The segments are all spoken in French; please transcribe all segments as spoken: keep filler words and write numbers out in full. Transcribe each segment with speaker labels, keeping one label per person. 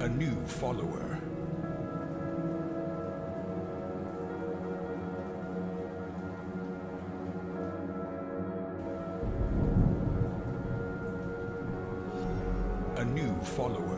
Speaker 1: A new follower. A new follower.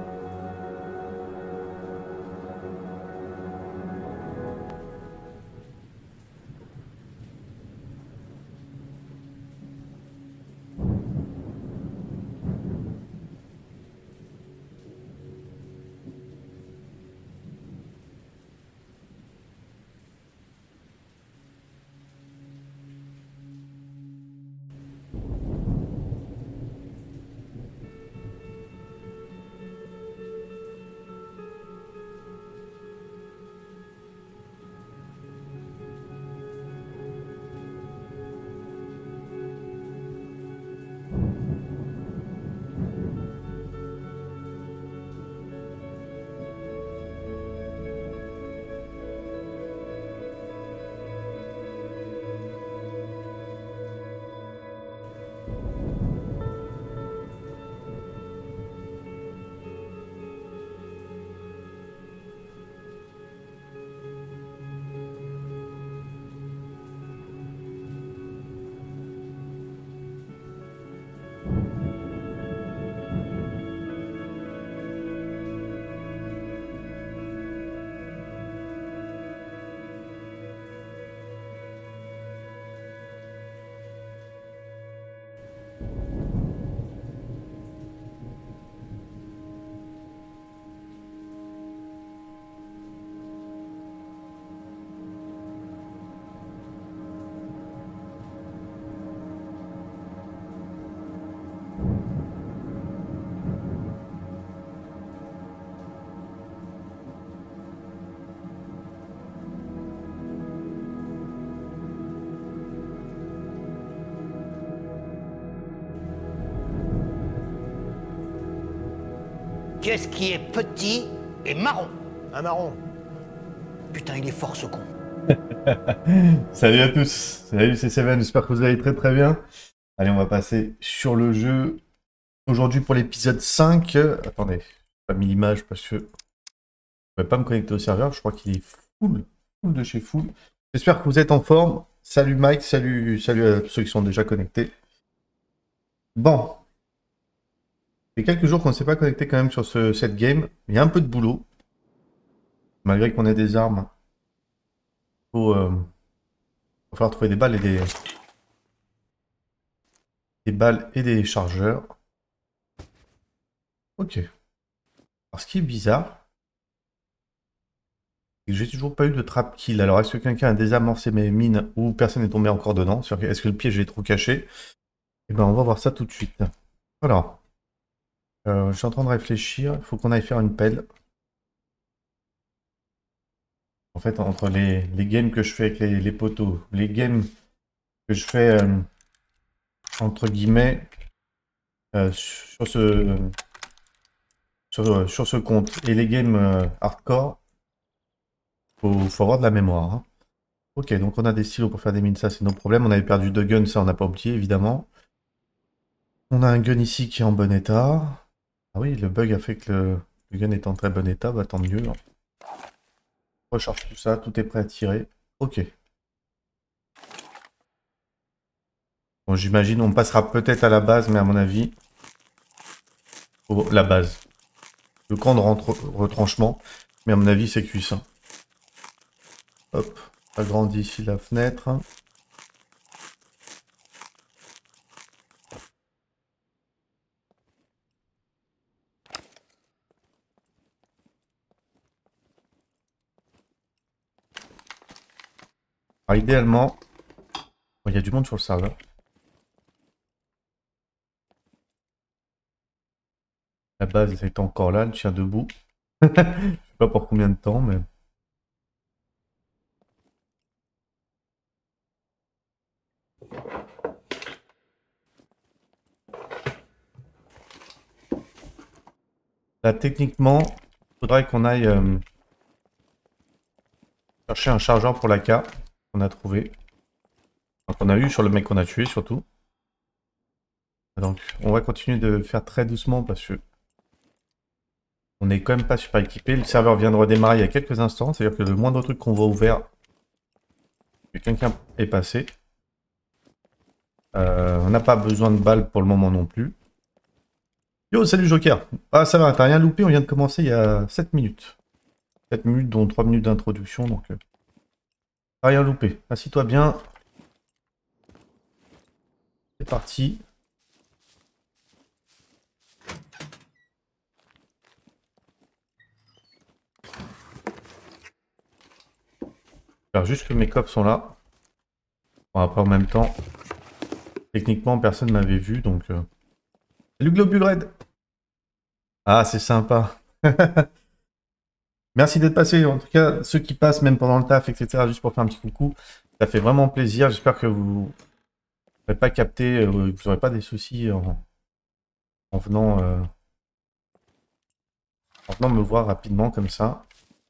Speaker 2: Qu'est-ce qui est petit et marron?
Speaker 3: Un marron.
Speaker 2: Putain, il est fort ce con.
Speaker 4: Salut à tous, salut c'est Seven, j'espère que vous allez très très bien. Allez, on va passer sur le jeu. Aujourd'hui pour l'épisode cinq. Attendez, j'ai pas mis l'image parce que je ne pouvais pas me connecter au serveur, je crois qu'il est full, full de chez full. J'espère que vous êtes en forme. Salut Mike, salut, salut à tous ceux qui sont déjà connectés. Bon. Il y a quelques jours qu'on ne s'est pas connecté quand même sur ce, cette game. Il y a un peu de boulot. Malgré qu'on ait des armes. Il faut, euh, va falloir trouver des balles et des... Des balles et des chargeurs. Ok. Alors ce qui est bizarre, c'est que j'ai toujours pas eu de trap kill. Alors est-ce que quelqu'un a désamorcé mes mines ou personne n'est tombé encore dedans? Est-ce que le piège est trop caché? Eh ben on va voir ça tout de suite. Voilà. Euh, je suis en train de réfléchir. Il faut qu'on aille faire une pelle. En fait, entre les, les games que je fais avec les, les poteaux, les games que je fais euh, entre guillemets euh, sur ce sur, sur ce compte et les games euh, hardcore, faut, faut avoir de la mémoire. Hein. Ok, donc on a des stylos pour faire des mines, ça c'est nos problèmes. On avait perdu deux guns, ça on n'a pas oublié évidemment. On a un gun ici qui est en bon état. Ah oui, le bug a fait que le, le gun est en très bon état, bah tant mieux. Hein. Recharge tout ça, tout est prêt à tirer. Ok. Bon, j'imagine on passera peut-être à la base, mais à mon avis, oh, la base. Le camp de rentre retranchement, mais à mon avis c'est cuit ça. Hop, agrandis ici la fenêtre. Alors, idéalement, il y a du monde sur le serveur. La base est encore là, elle tient debout. Je sais pas pour combien de temps, mais... Là, techniquement, il faudrait qu'on aille euh, chercher un chargeur pour la K qu'on a trouvé. Enfin, qu'on a eu sur le mec qu'on a tué, surtout. Donc, on va continuer de faire très doucement parce que On n'est quand même pas super équipé. Le serveur vient de redémarrer il y a quelques instants. C'est-à-dire que le moindre truc qu'on voit ouvert, que quelqu'un est passé. Euh, on n'a pas besoin de balles pour le moment non plus. Yo, salut Joker. Ah, ça va, t'as rien loupé, on vient de commencer il y a sept minutes. sept minutes, dont trois minutes d'introduction, donc... Euh, t'as rien loupé. Assis-toi bien. C'est parti. J'espère juste que mes coffres sont là. Bon, après, en même temps, techniquement, personne m'avait vu, donc... Euh... Salut Globule Red. Ah, c'est sympa. Merci d'être passé. En tout cas, ceux qui passent, même pendant le taf, et cetera, juste pour faire un petit coucou, ça fait vraiment plaisir. J'espère que vous n'aurez pas capté, euh, vous n'aurez pas des soucis en, en venant, euh, en venant me voir rapidement comme ça.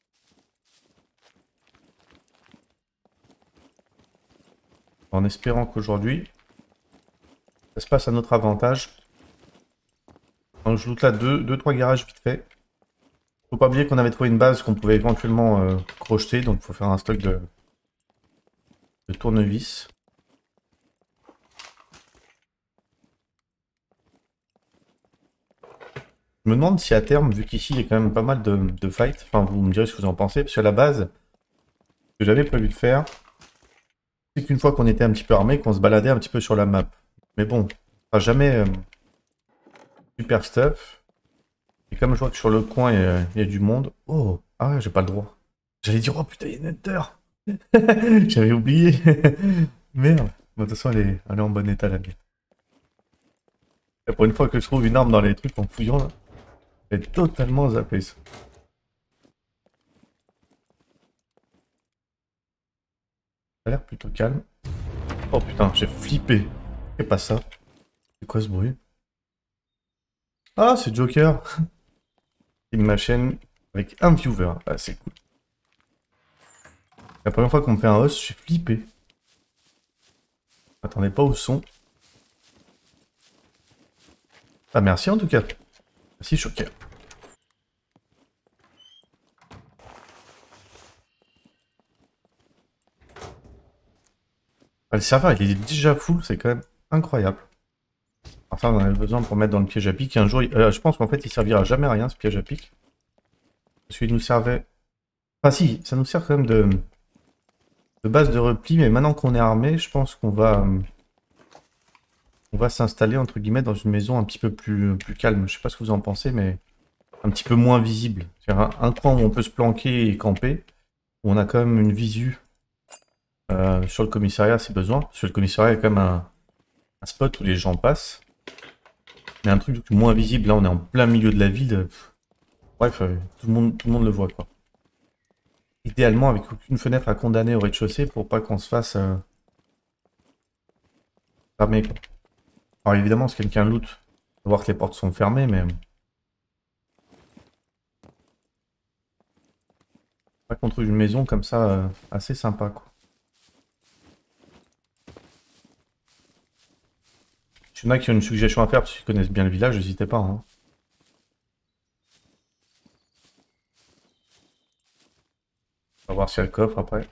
Speaker 4: En espérant qu'aujourd'hui, ça se passe à notre avantage. Donc, je loot là deux, deux, trois garages vite fait. Faut pas oublier qu'on avait trouvé une base qu'on pouvait éventuellement euh, crocheter, donc il faut faire un stock de, de tournevis. Je me demande si à terme, vu qu'ici il y a quand même pas mal de, de fights, enfin vous me direz ce que vous en pensez, parce que la base, ce que j'avais prévu de faire, c'est qu'une fois qu'on était un petit peu armé, qu'on se baladait un petit peu sur la map. Mais bon, pas jamais euh, super stuff. Et comme je vois que sur le coin, il y a, il y a du monde... Oh, ah ouais, j'ai pas le droit. J'allais dire, oh putain, il y a une Enter. J'avais oublié. Merde. Bon, de toute façon, elle est, elle est en bon état, la mienne. Et pour une fois que je trouve une arme dans les trucs en fouillant, là, elle est totalement zappée, ça. Ça a l'air plutôt calme. Oh putain, j'ai flippé. C'est pas ça. C'est quoi ce bruit? Ah, c'est Joker. Ma chaîne avec un viewer. Ah, c'est cool. La première fois qu'on me fait un host, j'ai flippé. Attendez pas au son. Ah, merci en tout cas. Merci, Joker. Ah, le serveur, il est déjà full, c'est quand même incroyable. Alors ça, on en avait besoin pour mettre dans le piège à pic. Un jour, il... euh, je pense qu'en fait, il servira jamais à rien, ce piège à pic. Parce qu'il nous servait... Enfin si, ça nous sert quand même de, de base de repli, mais maintenant qu'on est armé, je pense qu'on va... On va s'installer, entre guillemets, dans une maison un petit peu plus, plus calme. Je sais pas ce que vous en pensez, mais un petit peu moins visible. C'est-à-dire un, un coin où on peut se planquer et camper, où on a quand même une visu euh, sur le commissariat si besoin. Sur le commissariat, il y a quand même un, un spot où les gens passent. Mais un truc moins visible, là on est en plein milieu de la ville. Bref, euh, tout, le monde, tout le monde le voit quoi. Idéalement avec aucune fenêtre à condamner au rez-de-chaussée pour pas qu'on se fasse euh, fermer quoi. Alors évidemment si quelqu'un loot, faut voir que les portes sont fermées mais... Pas qu'on trouve une maison comme ça euh, assez sympa quoi. S'il y en a qui ont une suggestion à faire parce qu'ils connaissent bien le village, n'hésitez pas. Hein. On va voir s'il y a le coffre après.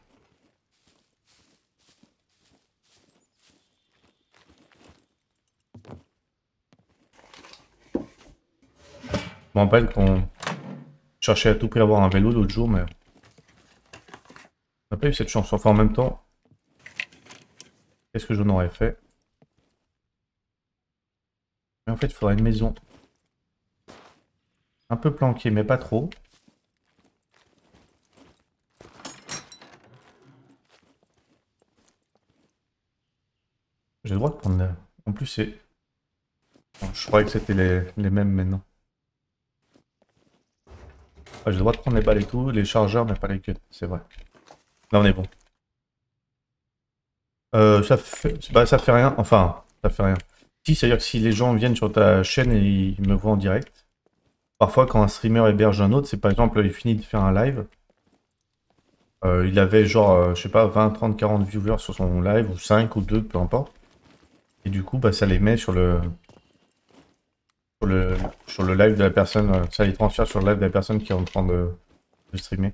Speaker 4: Je me rappelle qu'on cherchait à tout prix à avoir un vélo l'autre jour, mais on n'a pas eu cette chance. Enfin, en même temps, qu'est-ce que j'en aurais fait? Mais en fait, il faudrait une maison un peu planquée, mais pas trop. J'ai le droit de prendre... En plus, c'est... Je croyais que c'était les, les mêmes maintenant. Ouais, j'ai le droit de prendre les balles et tout, les chargeurs, mais pas les guns, c'est vrai. Là, on est bon. Euh, ça fait... Bah, ça fait rien. Enfin, ça fait rien. Si, c'est-à-dire que si les gens viennent sur ta chaîne et ils me voient en direct, parfois quand un streamer héberge un autre, c'est par exemple, il finit de faire un live, euh, il avait genre, euh, je sais pas, vingt, trente, quarante viewers sur son live, ou cinq ou deux, peu importe. Et du coup, bah, ça les met sur le... sur le, sur le live de la personne, euh, ça les transfère sur le live de la personne qui est en train de, de streamer.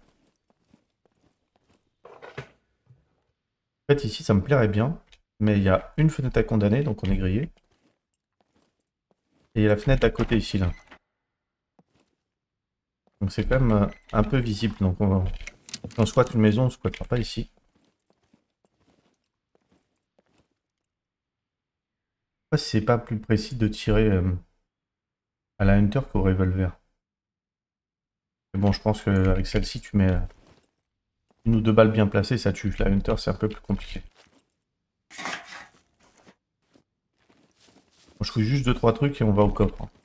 Speaker 4: En fait, ici, ça me plairait bien, mais il y a une fenêtre à condamner, donc on est grillé. Et il y a la fenêtre à côté ici, là. Donc c'est quand même euh, un peu visible, donc on va... Si on squatte une maison, on ne squattera pas ici. Je sais pas si c'est pas plus précis de tirer euh, à la hunter qu'au revolver. Mais bon, je pense qu'avec celle-ci, tu mets... euh, une ou deux balles bien placées, ça tue. La hunter, c'est un peu plus compliqué. Bon, je fouille juste deux trois trucs et on va au coffre. On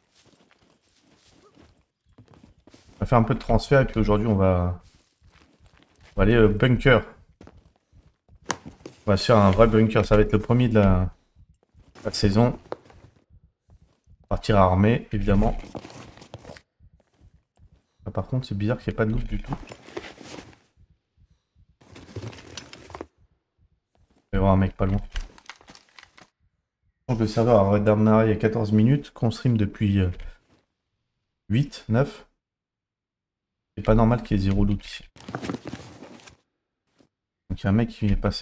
Speaker 4: va faire un peu de transfert et puis aujourd'hui, on va... on va aller au bunker. On va se faire un vrai bunker. Ça va être le premier de la, la saison. Partir à armée, évidemment. Ah, par contre, c'est bizarre qu'il n'y ait pas de loot du tout. Il va y avoir un mec pas loin. Le serveur a redémarré il y a quatorze minutes, qu'on stream depuis euh, huit, neuf. C'est pas normal qu'il y ait zéro loot ici. Donc il y a un mec qui est passé.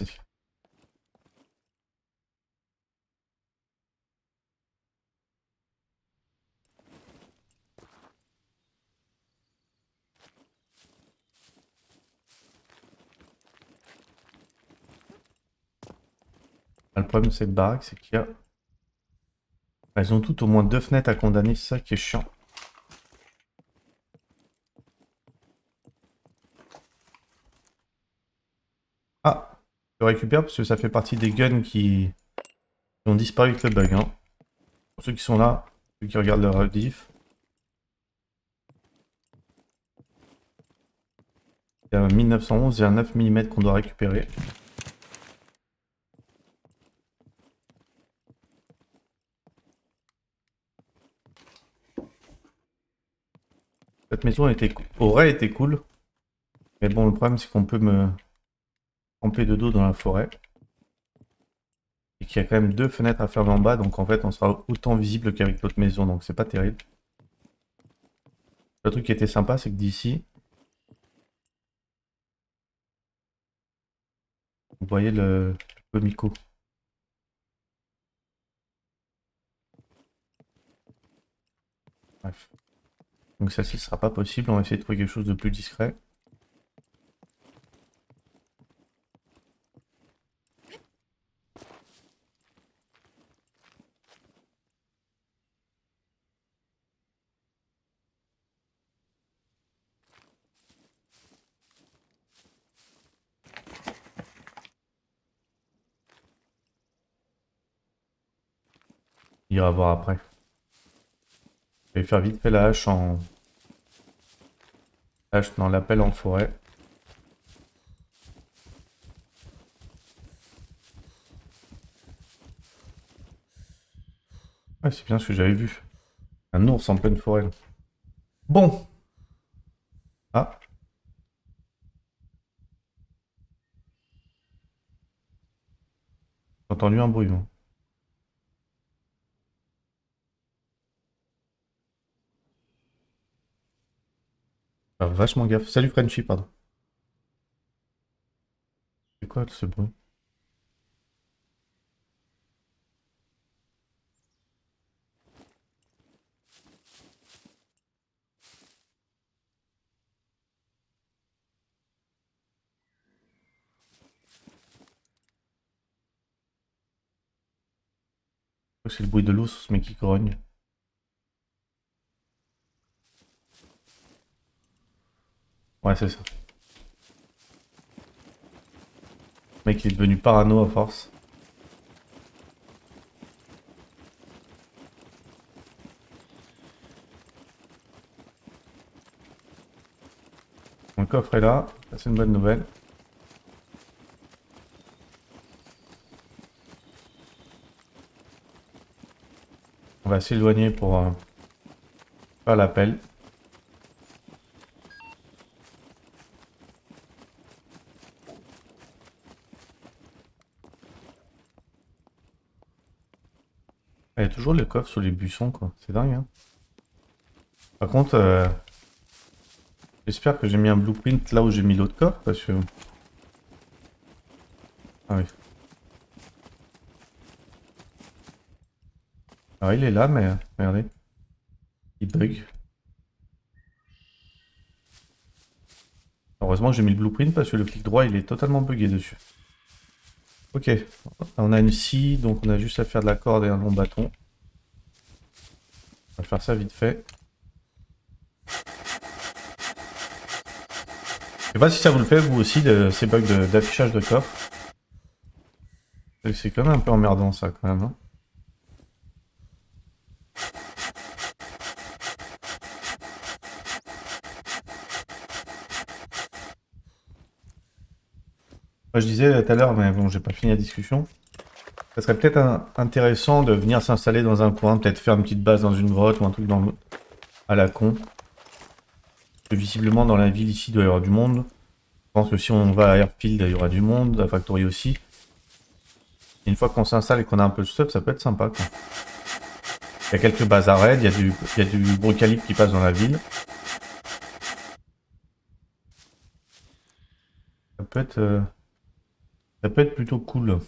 Speaker 4: Ah, le problème de cette baraque, c'est qu'il y a... Elles ont toutes au moins deux fenêtres à condamner, c'est ça qui est chiant. Ah, je récupère parce que ça fait partie des guns qui, qui ont disparu avec le bug. Hein. Pour ceux qui sont là, ceux qui regardent le rediff. Il y a mille neuf cent onze et un neuf millimètres qu'on doit récupérer. Cette maison était, aurait été cool. Mais bon, le problème c'est qu'on peut me tremper de dos dans la forêt. Et qu'il y a quand même deux fenêtres à fermer en bas. Donc en fait, on sera autant visible qu'avec l'autre maison. Donc c'est pas terrible. Le truc qui était sympa, c'est que d'ici, vous voyez le, le comico. Bref. Donc celle-ci ne sera pas possible. On va essayer de trouver quelque chose de plus discret. Il ira voir après. Je vais faire vite fait la hache en... Hache dans l'appel en forêt. Ouais, c'est bien ce que j'avais vu. Un ours en pleine forêt. Là. Bon. Ah. J'ai entendu un bruit, moi. Ah, vachement gaffe. Salut Frenchy, pardon. C'est quoi ce bruit? C'est le bruit de l'ours, mais qui grogne. Ouais, c'est ça. Le mec, il est devenu parano à force. Mon coffre est là. C'est une bonne nouvelle. On va s'éloigner pour euh, faire l'appel. Il y a toujours le coffre sous les buissons, quoi. C'est dingue, hein. Par contre, euh, j'espère que j'ai mis un blueprint là où j'ai mis l'autre coffre, parce que... Ah oui. Alors il est là, mais regardez. Il bug. Heureusement que j'ai mis le blueprint parce que le clic droit il est totalement bugué dessus. Ok, on a une scie, donc on a juste à faire de la corde et un long bâton. On va faire ça vite fait. Je sais pas si ça vous le fait vous aussi, de, ces bugs d'affichage de, de coffre. C'est quand même un peu emmerdant ça quand même. Hein. Moi, je disais tout à l'heure, mais bon, j'ai pas fini la discussion. Ça serait peut-être intéressant de venir s'installer dans un coin, peut-être faire une petite base dans une grotte ou un truc dans le... à la con. Parce que visiblement, dans la ville ici, il doit y avoir du monde. Je pense que si on va à Airfield, il y aura du monde, à Factory aussi. Et une fois qu'on s'installe et qu'on a un peu de stuff, ça peut être sympa. Quoi. Il y a quelques bases à raid, il y a du, il y a du gros calibre qui passe dans la ville. Ça peut être, euh... ça peut être plutôt cool.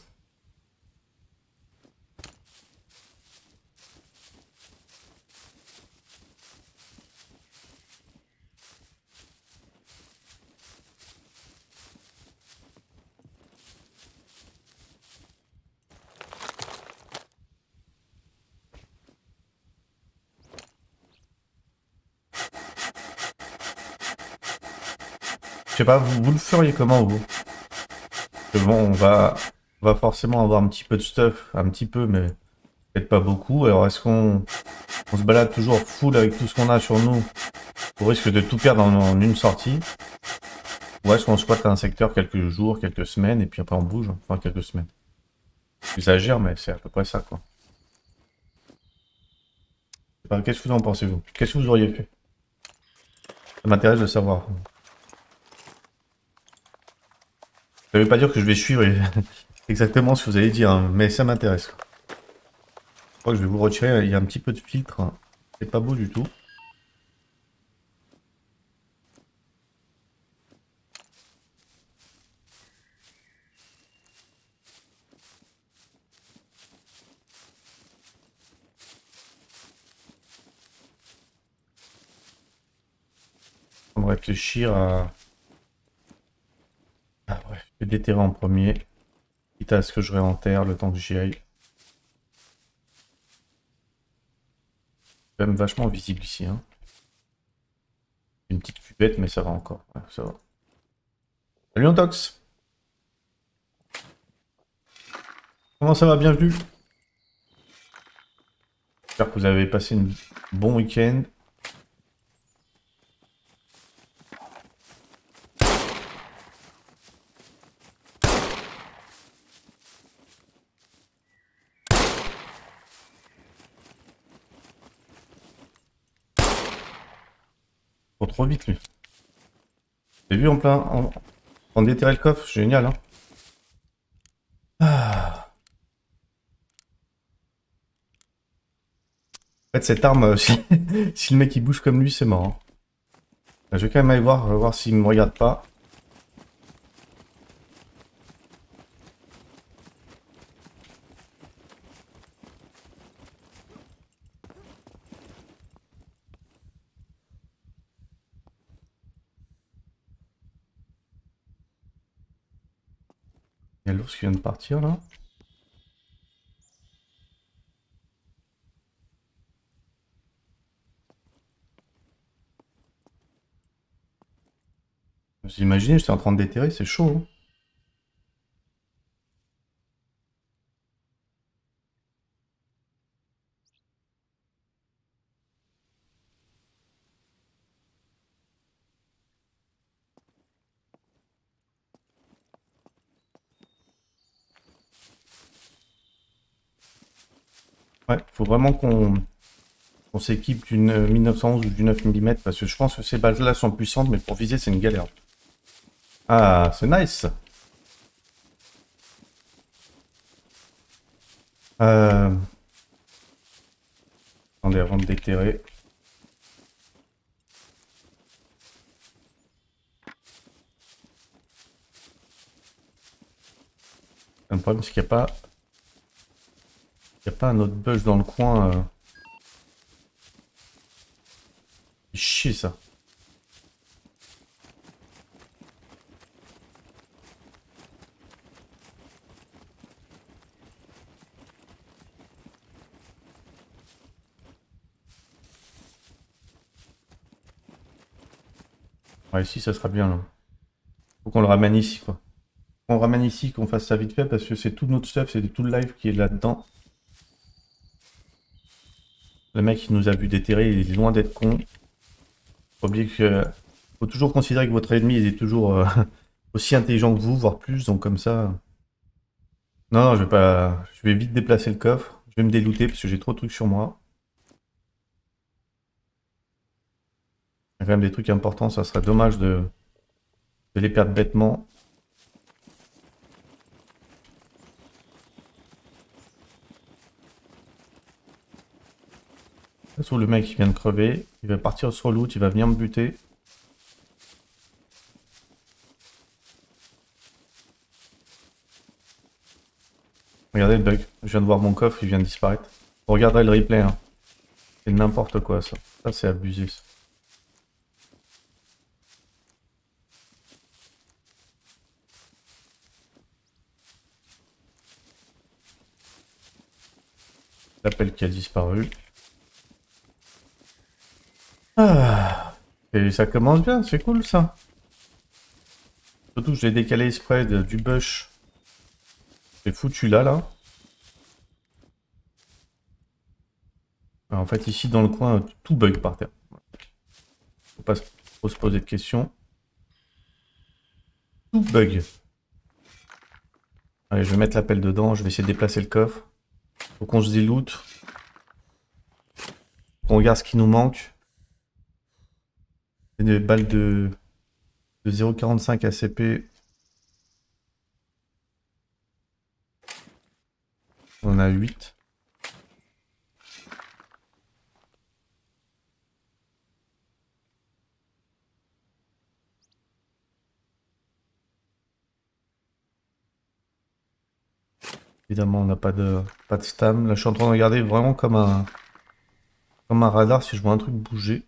Speaker 4: Je sais pas, vous, vous le feriez comment vous? Parce que bon, on va, on va forcément avoir un petit peu de stuff, un petit peu, mais peut-être pas beaucoup. Alors est-ce qu'on on se balade toujours full avec tout ce qu'on a sur nous au risque de tout perdre en, en une sortie? Ou est-ce qu'on squatte un secteur quelques jours, quelques semaines, et puis après on bouge? Enfin, quelques semaines. J'exagère, mais c'est à peu près ça, quoi. Qu'est-ce que vous en pensez, vous? Qu'est-ce que vous auriez fait? Ça m'intéresse de savoir. Ça veut pas dire que je vais suivre exactement ce que vous allez dire, hein, mais ça m'intéresse. Je crois que je vais vous retirer, il y a un petit peu de filtre. Hein. C'est pas beau du tout. On va réfléchir à... Ah ouais, je vais déterrer en premier. Quitte à ce que je réenterre le temps que j'y aille. C'est quand même vachement visible ici. Hein. Une petite cuvette, mais ça va encore. Ouais, ça va. Salut Antox! Comment ça va? Bienvenue! J'espère que vous avez passé un bon week-end. Faut trop vite lui. J'ai vu en plein... En, en déterrer le coffre, génial hein. Ah. En fait cette arme, si, si le mec il bouge comme lui, c'est mort. Hein. Je vais quand même aller voir, voir s'il me regarde pas. Il y a l'ours qui vient de partir là. Vous imaginez, j'étais en train de déterrer, c'est chaud. Hein. Ouais, faut vraiment qu'on on s'équipe d'une mille neuf cent onze ou du neuf millimètres parce que je pense que ces balles-là sont puissantes, mais pour viser, c'est une galère. Ah, c'est nice. Euh... Attendez, avant de déterrer. Le problème, c'est qu'il n'y a pas... Il n'y a pas un autre bug dans le coin. Euh... Chier, ça. Ouais, ici, ça sera bien, là. Faut qu'on le ramène ici, quoi. On le ramène ici, qu'on fasse ça vite fait, parce que c'est tout notre stuff, c'est tout le live qui est là-dedans. Le mec qui nous a vu déterrer, il est loin d'être con. Faut oublier que... Faut toujours considérer que votre ennemi il est toujours euh, aussi intelligent que vous, voire plus, donc comme ça... Non, non, je vais pas... Je vais vite déplacer le coffre. Je vais me délouter, parce que j'ai trop de trucs sur moi. Il y a quand même des trucs importants, ça serait dommage de, de les perdre bêtement. De toute façon, le mec il vient de crever, il va partir sur loot, il va venir me buter. Regardez le bug, je viens de voir mon coffre, il vient de disparaître. Vous regarderez le replay, hein. C'est n'importe quoi ça. Ça c'est abusé ça. L'appel qui a disparu. Ah. Et ça commence bien, c'est cool ça. Surtout je l'ai décalé exprès de, du bush. C'est foutu là, là. Alors, en fait, ici, dans le coin, tout bug par terre. Faut pas trop se poser de questions. Tout bug. Allez, je vais mettre l'appel dedans. Je vais essayer de déplacer le coffre. Faut qu'on se déloute. On regarde ce qui nous manque. Des balles de, de zéro virgule quarante-cinq A C P. On en a huit. Évidemment, on n'a pas de, pas de stam. Là, je suis en train de regarder vraiment comme un, comme un radar si je vois un truc bouger.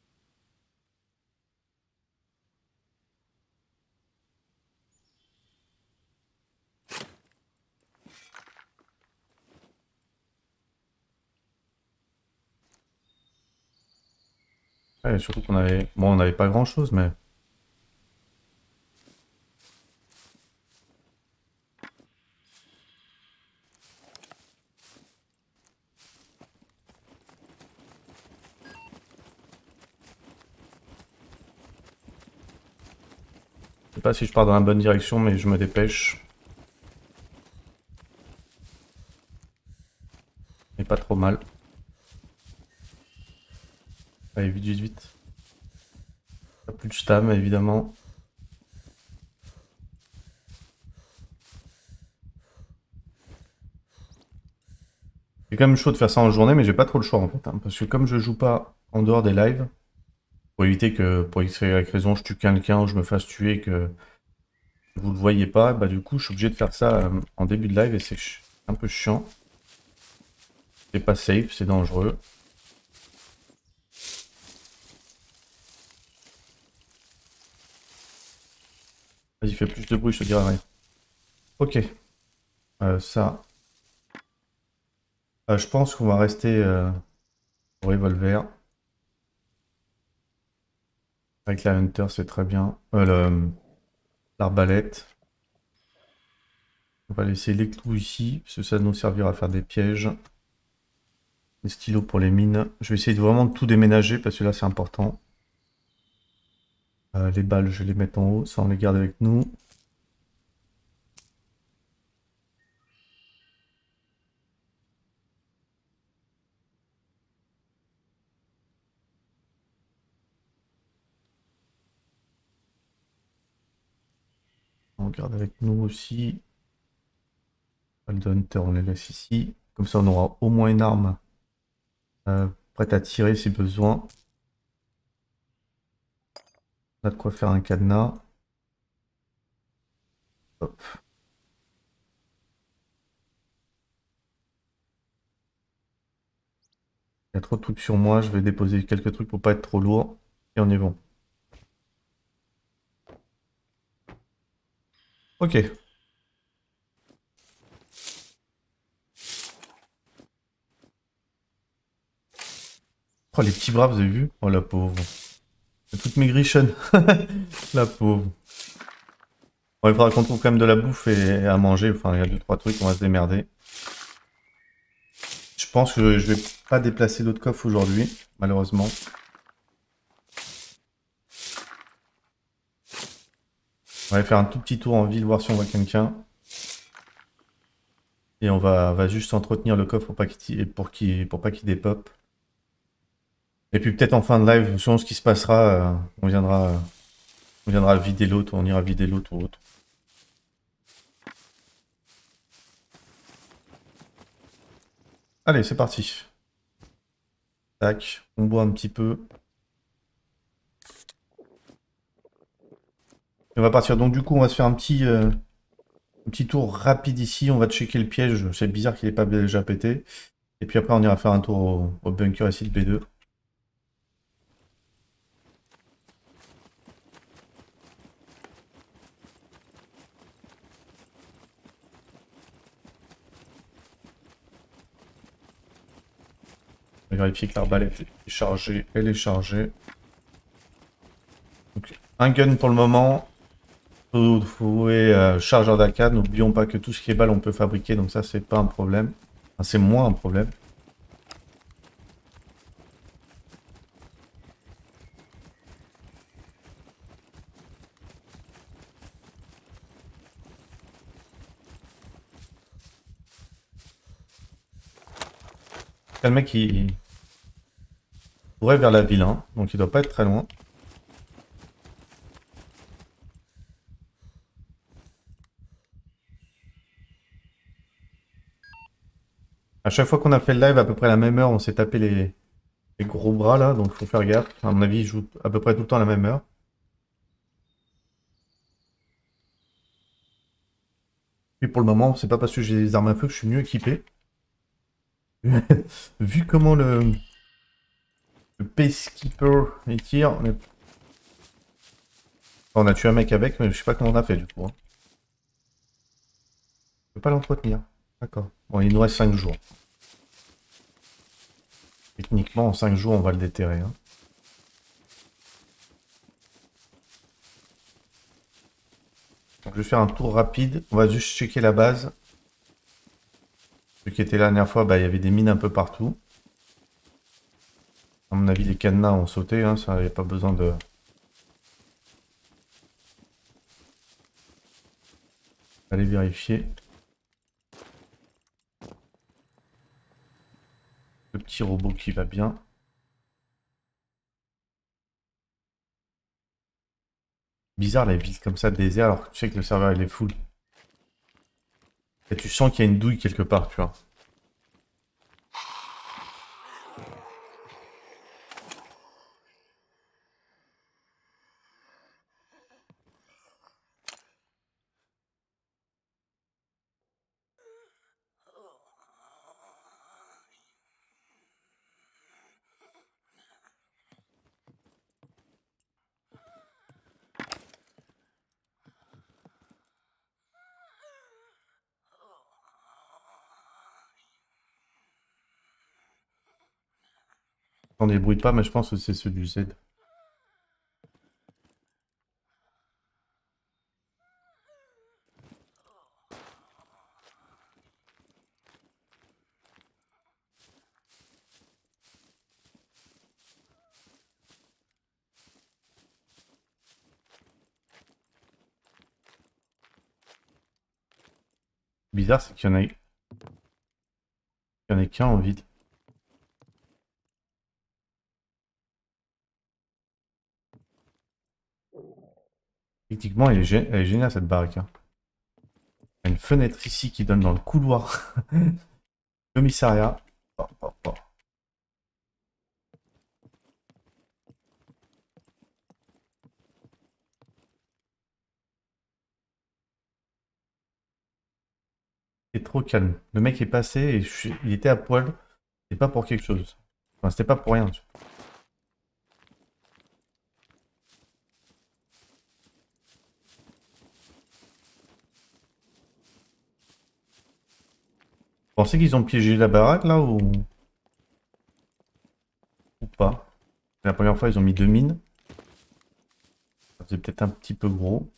Speaker 4: Ouais, surtout qu'on avait... Bon, on n'avait pas grand-chose, mais... Je sais pas si je pars dans la bonne direction, mais je me dépêche. Mais pas trop mal. Allez, vite, vite, vite. Pas plus de stam, évidemment. C'est quand même chaud de faire ça en journée, mais j'ai pas trop le choix en fait. Hein, parce que comme je joue pas en dehors des lives, pour éviter que pour X raison je tue quelqu'un ou je me fasse tuer que vous le voyez pas, bah du coup je suis obligé de faire ça euh, en début de live et c'est un peu chiant. C'est pas safe, c'est dangereux. Vas-y, fais plus de bruit, je te dirai rien. Ok. Euh, ça. Euh, je pense qu'on va rester euh, au revolver. Avec la Hunter, c'est très bien. Euh, L'arbalète. On va laisser les clous ici, parce que ça nous servira à faire des pièges. Les stylos pour les mines. Je vais essayer de vraiment tout déménager, parce que là, c'est important. Euh, les balles, je vais les mettre en haut, ça on les garde avec nous. On garde avec nous aussi. Balles de Hunter, on les laisse ici. Comme ça, on aura au moins une arme euh, prête à tirer si besoin. On a de quoi faire un cadenas. Hop. y a trop de trucs sur moi, je vais déposer quelques trucs pour pas être trop lourd. Et on est bon. Ok. Oh, les petits bras, vous avez vu? Oh, la pauvre. Toutes mes grichonnes. La pauvre. Bon, il faudra qu'on trouve quand même de la bouffe et à manger. Enfin, il y a deux, trois trucs, on va se démerder. Je pense que je vais pas déplacer d'autres coffres aujourd'hui, malheureusement. On va aller faire un tout petit tour en ville, voir si on voit quelqu'un. Et on va, va juste entretenir le coffre pour pas qu'il pour qu'il pour pas qu'il dépop. Et puis peut-être en fin de live, selon ce qui se passera, euh, on viendra, euh, on viendra vider l'autre, on ira vider l'autre ou autre. Allez, c'est parti. Tac, on boit un petit peu. Et on va partir. Donc du coup, on va se faire un petit, euh, un petit tour rapide ici. On va checker le piège. C'est bizarre qu'il n'ait pas déjà pété. Et puis après, on ira faire un tour au, au bunker ici de B deux. On va vérifier que l'arbalète est chargée. Elle est chargée. Donc, un gun pour le moment. Vous trouvez euh, chargeur d'A K. N'oublions pas que tout ce qui est balle, on peut fabriquer. Donc ça, c'est pas un problème. Enfin, c'est moins un problème. Le mec, il pourrait vers la ville, hein, donc il doit pas être très loin. À chaque fois qu'on a fait le live, à peu près à la même heure, on s'est tapé les, les gros bras là, donc faut faire gaffe. À mon avis, il joue à peu près tout le temps à la même heure. Puis pour le moment, c'est pas parce que j'ai des armes à feu que je suis mieux équipé. Vu comment le, le Peacekeeper il tire, on, est... on a tué un mec avec, mais je sais pas comment on a fait du coup. Hein. Je peux pas l'entretenir. D'accord. Bon, il nous reste cinq jours. Techniquement, en cinq jours, on va le déterrer. Hein. Donc, je vais faire un tour rapide. On va juste checker la base. Ceux qui étaient là la dernière fois, bah, il y avait des mines un peu partout. À mon avis, les cadenas ont sauté. Hein, ça, il n'y a pas besoin de... Allez vérifier. Le petit robot qui va bien. Bizarre la ville comme ça, désert, alors que tu sais que le serveur il est full. Et tu sens qu'il y a une douille quelque part, tu vois. On débrouille pas, mais je pense que c'est ceux du Z. Bizarre, c'est qu'il y en a, il y en a qu'un en vide. Techniquement, elle est, gé... elle est géniale cette baraque. Hein. Il y a une fenêtre ici qui donne dans le couloir. Commissariat. Oh, oh, oh. C'est trop calme. Le mec est passé et je suis... il était à poil. C'est pas pour quelque chose. Enfin, c'était pas pour rien. Je pensais qu'ils ont piégé la baraque là ou... ou pas. La première fois ils ont mis deux mines. Ça faisait peut-être un petit peu gros.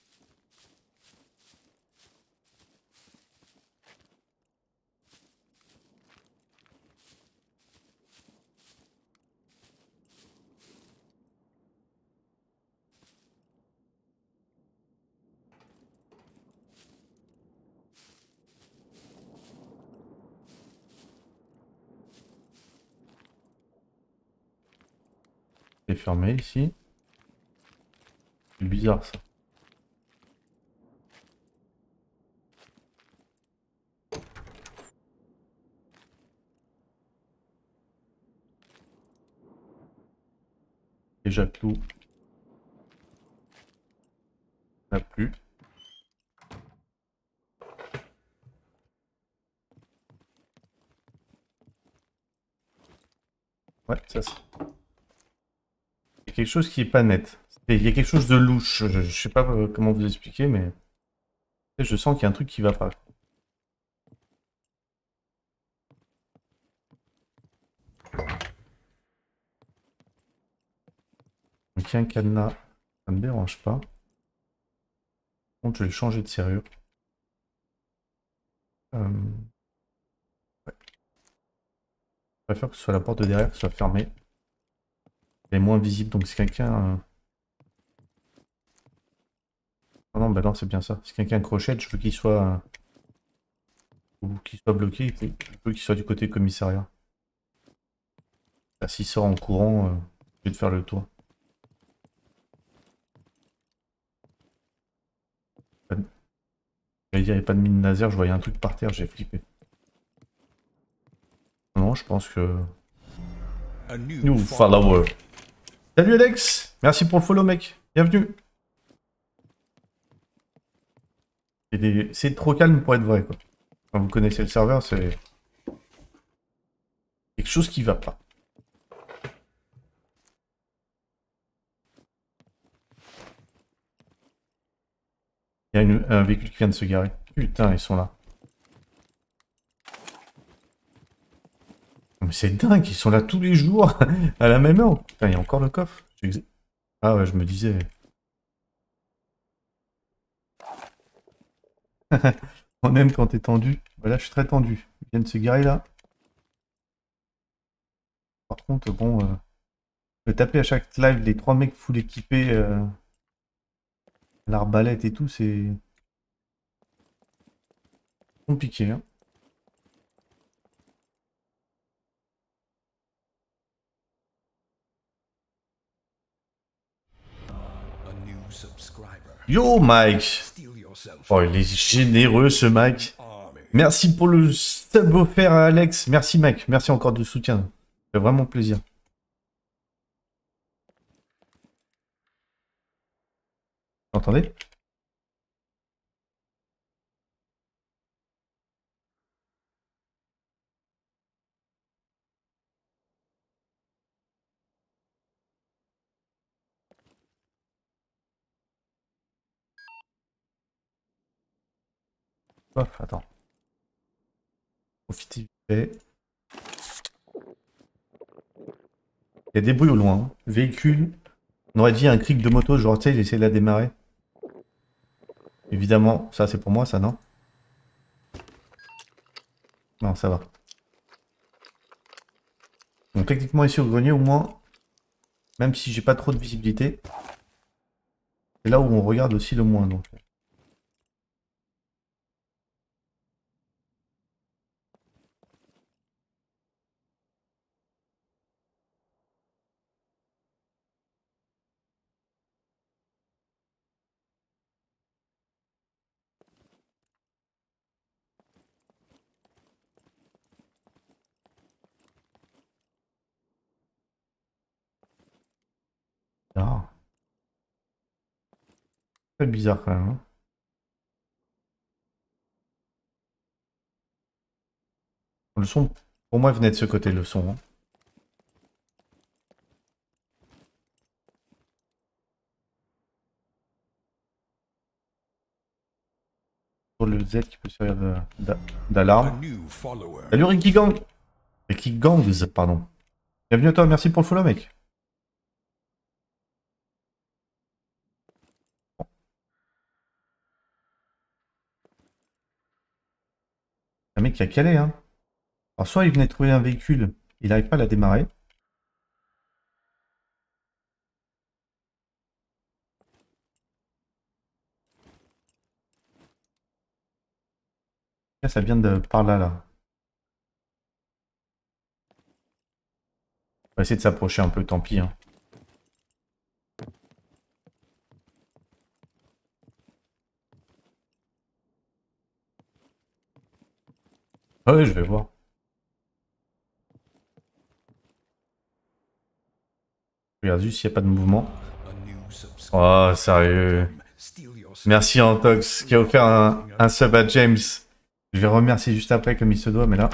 Speaker 4: C'est fermé ici. C'est bizarre ça. Déjà clou. On n'a plus. Ouais, ça c'est. Il y a quelque chose qui est pas net. Il y a quelque chose de louche. Je, je sais pas euh, comment vous expliquer, mais je sens qu'il y a un truc qui va pas. Donc il y a un cadenas, ça me dérange pas. Par contre, je vais le changer de serrure. Euh... Ouais. Je préfère que ce soit la porte de derrière qui soit fermée. Elle est moins visible, donc si quelqu'un... Euh... Oh non, bah non, c'est bien ça. Si quelqu'un crochette, je veux qu'il soit... Euh... ou qu'il soit bloqué, il faut... je veux qu'il soit du côté commissariat. S'il sort en courant, euh... je vais te faire le tour. J'allais dire, il n'y a pas de mine laser, je voyais un truc par terre, j'ai flippé. Non, je pense que...
Speaker 1: A new
Speaker 4: New follower. Salut Alex, merci pour le follow mec, bienvenue. Des... C'est trop calme pour être vrai quoi. Quand vous connaissez le serveur, c'est quelque chose qui va pas. Il y a une... un véhicule qui vient de se garer. Putain, ils sont là. Mais c'est dingue, ils sont là tous les jours à la même heure. Putain, il y a encore le coffre. Ah ouais, je me disais. On aime quand t'es tendu. Voilà, je suis très tendu. Ils viennent de se garer là. Par contre, bon, euh, me taper à chaque live les trois mecs full équipés, euh, l'arbalète et tout, c'est compliqué. Hein.
Speaker 1: A new subscriber.
Speaker 4: Yo Mike!
Speaker 1: Steal yourself.
Speaker 4: Oh, il est généreux ce Mike.
Speaker 1: Army.
Speaker 4: Merci pour le sub offert à Alex. Merci mec, merci encore de soutien. Ça fait vraiment plaisir. Vous entendez? Oh, attends. Profitez vite fait. Il y a des bruits au loin. Hein. Véhicule. On aurait dit un cric de moto, genre tu sais, il essaie de la démarrer. Évidemment, ça c'est pour moi, ça non? Non, ça va. Donc techniquement ici au grenier, au moins, même si j'ai pas trop de visibilité, c'est là où on regarde aussi le moins. Donc. Ah. C'est bizarre quand même. Hein. Le son, pour moi, venait de ce côté, le son. Hein. le Z qui peut servir de- d'a-
Speaker 1: A
Speaker 4: d'alarme.
Speaker 1: new follower.
Speaker 4: Salut Ricky Gang. Ricky Gangs, pardon. Bienvenue à toi, merci pour le follow mec. Un mec qui a calé, hein. Alors soit il venait de trouver un véhicule, il n'arrive pas à la démarrer. Là, ça vient de par là, là. On va essayer de s'approcher un peu, tant pis. Hein. Ah ouais, je vais voir. Je regarde juste s'il n'y a pas de mouvement.
Speaker 1: A new subscriber.
Speaker 4: Oh, sérieux.
Speaker 1: Steal your stuff.
Speaker 4: Merci Antox qui a offert un, un sub à James. Je vais remercier juste après comme il se doit, mais là...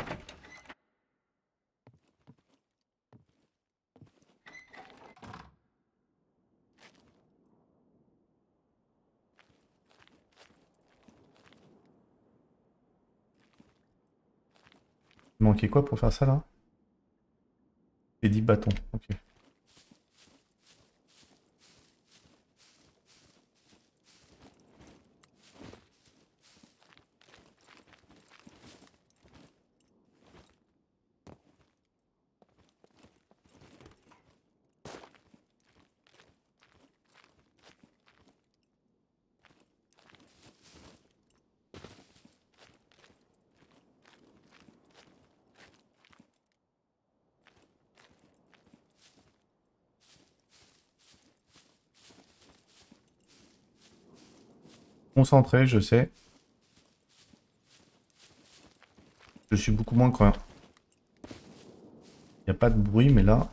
Speaker 4: Il manquait quoi pour faire ça là? Et dix bâtons, ok. Concentré, je sais. Je suis beaucoup moins quand il n'y a pas de bruit, mais là...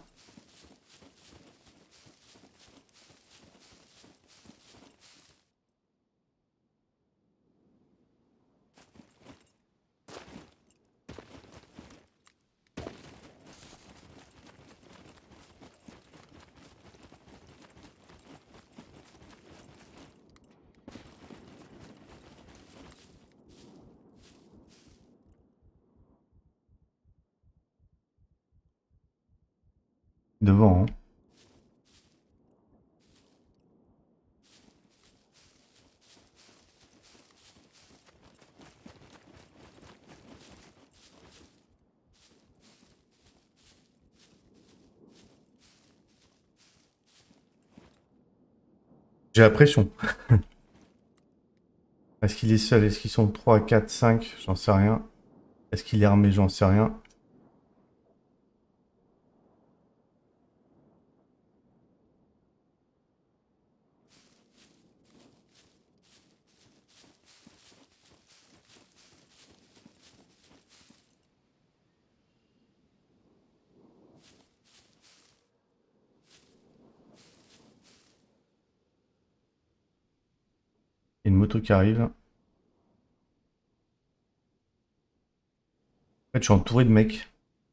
Speaker 4: Devant, hein. J'ai la pression. Est-ce qu'il est seul? Est-ce qu'ils sont trois, quatre, cinq? J'en sais rien. Est-ce qu'il est armé? J'en sais rien. Il y a une moto qui arrive. En fait, je suis entouré de mecs.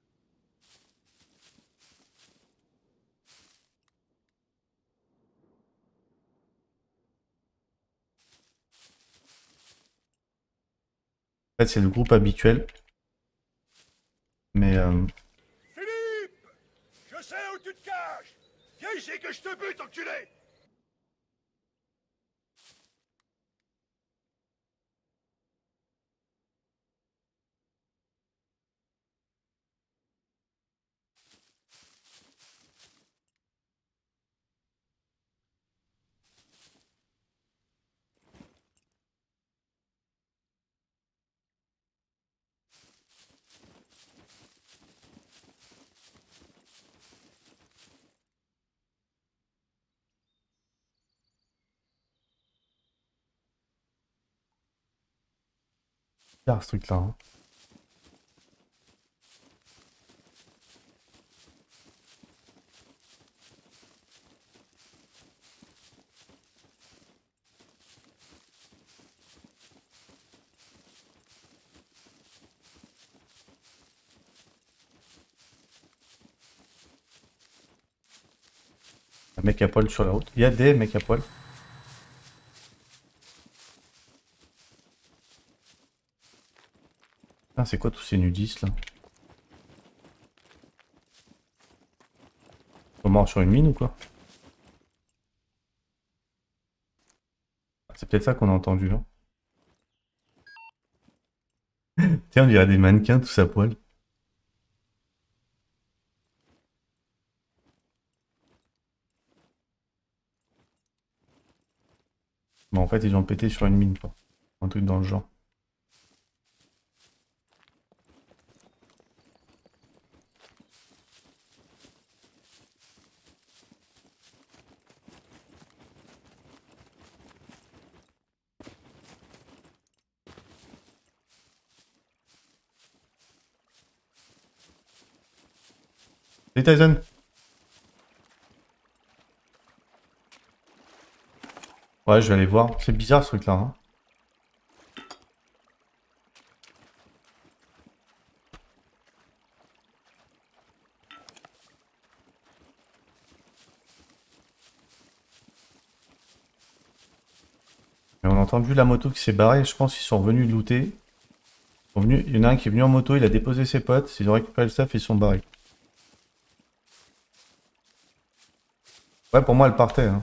Speaker 4: En fait, c'est le groupe habituel. Mais... Euh...
Speaker 3: Philippe! Je sais où tu te caches! Viens ici que je te bute, enculé!
Speaker 4: bizarre, ce truc-là. Hein. Un mec à poil sur la route. Il y a des mecs à poil. Ah, c'est quoi tous ces nudistes là? Ils sont morts sur une mine ou quoi? C'est peut-être ça qu'on a entendu, hein. Tiens, on dirait des mannequins tous à poil. Bon, en fait, ils ont pété sur une mine, quoi. Un truc dans le genre. Salut Tyson! Ouais, je vais aller voir. C'est bizarre ce truc-là, hein. Mais on a entendu la moto qui s'est barrée. Je pense qu'ils sont revenus looter. Ils sont venus... Il y en a un qui est venu en moto, il a déposé ses potes. Ils ont récupéré le stuff et ils sont barrés. Ouais, pour moi, elle partait, hein.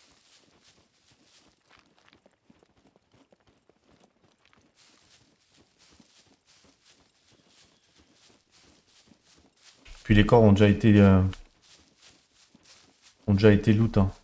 Speaker 4: Puis les corps ont déjà été... euh, ont déjà été loot, hein.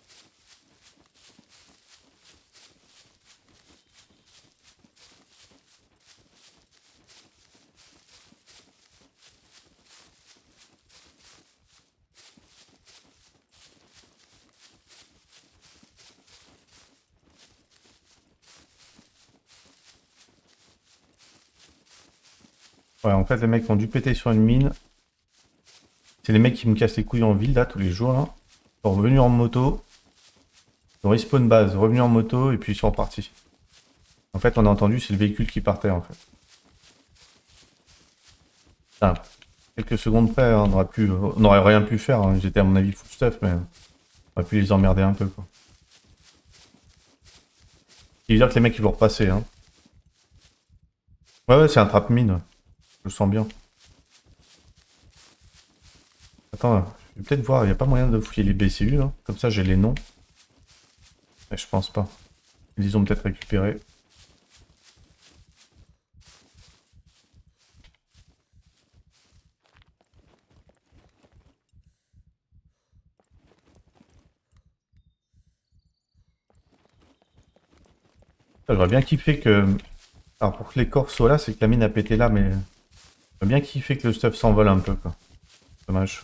Speaker 4: Ouais, en fait, les mecs ont dû péter sur une mine. C'est les mecs qui me cassent les couilles en ville, là, tous les jours, là. Ils sont revenus en moto. Ils ont respawn base, revenus en moto, et puis ils sont repartis. En fait, on a entendu, c'est le véhicule qui partait, en fait. Putain, quelques secondes près, hein, on aurait pu... on n'aurait rien pu faire, hein. Ils étaient, à mon avis, full stuff, mais... on aurait pu les emmerder un peu, quoi. Il veut dire que les mecs, ils vont repasser, hein. Ouais, ouais, c'est un trap mine. Je le sens bien. Attends, je vais peut-être voir, il n'y a pas moyen de fouiller les B C U, là. Comme ça, j'ai les noms. Mais je pense pas. Ils ont peut-être récupéré. J'aurais bien kiffé que... Alors, pour que les corps soient là, c'est que la mine a pété là, mais... J'aurais bien kiffé que le stuff s'envole un peu, quoi. Dommage.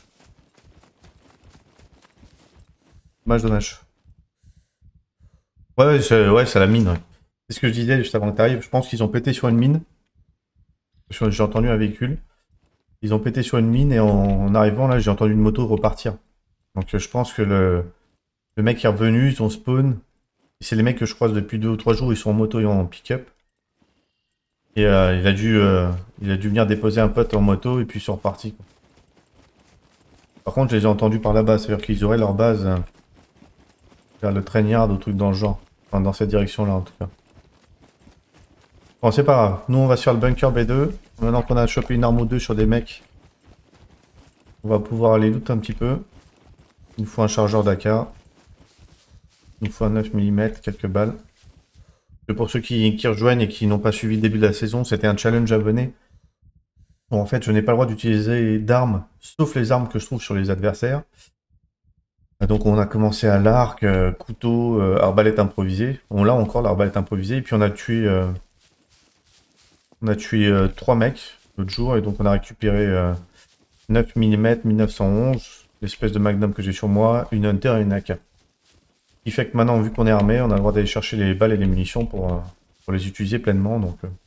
Speaker 4: Dommage, dommage. Ouais, ouais, c'est ouais, c'est la mine, ouais. C'est ce que je disais juste avant que t'arrives. Je pense qu'ils ont pété sur une mine. J'ai entendu un véhicule. Ils ont pété sur une mine et en, en arrivant, là, j'ai entendu une moto repartir. Donc euh, je pense que le, le mec est revenu, ils ont spawn. C'est les mecs que je croise depuis deux ou trois jours, ils sont en moto et en pick-up. Et euh, il, a dû, euh, il a dû venir déposer un pote en moto et puis ils sont repartis, quoi. Par contre, je les ai entendus par là-bas, c'est-à-dire qu'ils auraient leur base euh, vers le train yard ou truc dans le genre. Enfin, dans cette direction-là, en tout cas. Bon, c'est pas grave. Nous, on va sur le bunker B deux. Maintenant qu'on a chopé une arme ou deux sur des mecs, on va pouvoir aller loot un petit peu. Il nous faut un chargeur d'A K. Il nous faut un neuf millimètres, quelques balles. Et pour ceux qui, qui rejoignent et qui n'ont pas suivi le début de la saison, c'était un challenge abonné. Bon, en fait, je n'ai pas le droit d'utiliser d'armes, sauf les armes que je trouve sur les adversaires. Donc on a commencé à l'arc, euh, couteau, euh, arbalète improvisée. On l'a encore l'arbalète improvisée. Et puis on a tué, euh, on a tué euh, trois mecs l'autre jour. Et donc on a récupéré euh, neuf millimètres, mille neuf cent onze, l'espèce de magnum que j'ai sur moi, une hunter et une A K. Ce qui fait que maintenant, vu qu'on est armé, on a le droit d'aller chercher les balles et les munitions pour, euh, pour les utiliser pleinement. Donc euh,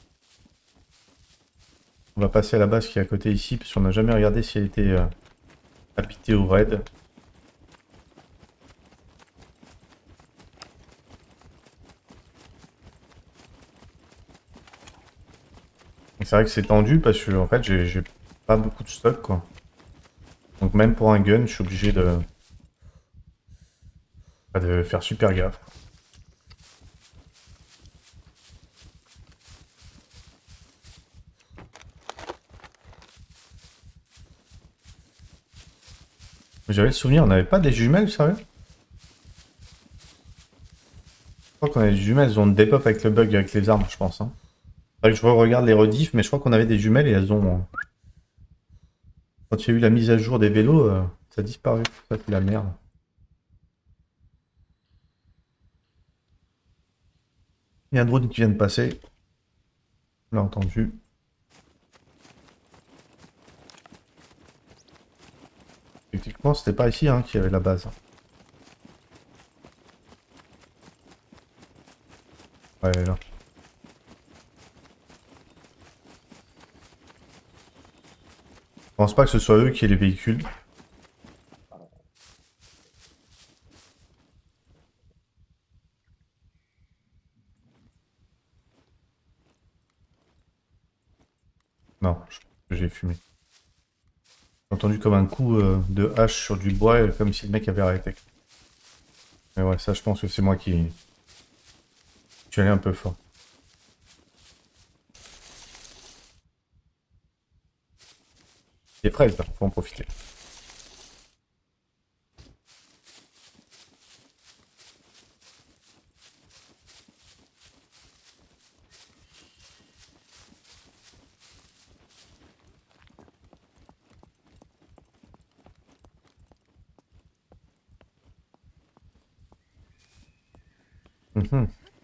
Speaker 4: on va passer à la base qui est à côté ici, parce qu'on n'a jamais regardé si elle était euh, habitée ou raid. C'est vrai que c'est tendu parce que en fait j'ai pas beaucoup de stock, quoi. Donc même pour un gun, je suis obligé de, de faire super gaffe. J'avais le souvenir, on n'avait pas des jumelles, sérieux? Je crois qu'on avait des jumelles, elles ont dépop avec le bug avec les armes, je pense. Hein. Faudrait que je regarde les rediffs, mais je crois qu'on avait des jumelles et elles ont... Quand il y a eu la mise à jour des vélos, euh, ça a disparu. Ça, c'est la merde. Il y a un drone qui vient de passer. On l'a entendu. Effectivement, c'était pas ici hein, qu'il y avait la base. Ouais, là. Je pense pas que ce soit eux qui aient les véhicules. Non, je pense que j'ai fumé. J'ai entendu comme un coup euh, de hache sur du bois, euh, comme si le mec avait arrêté. Mais ouais, ça je pense que c'est moi qui... qui suis allé un peu fort. Les fraises là, faut en profiter. Mhm.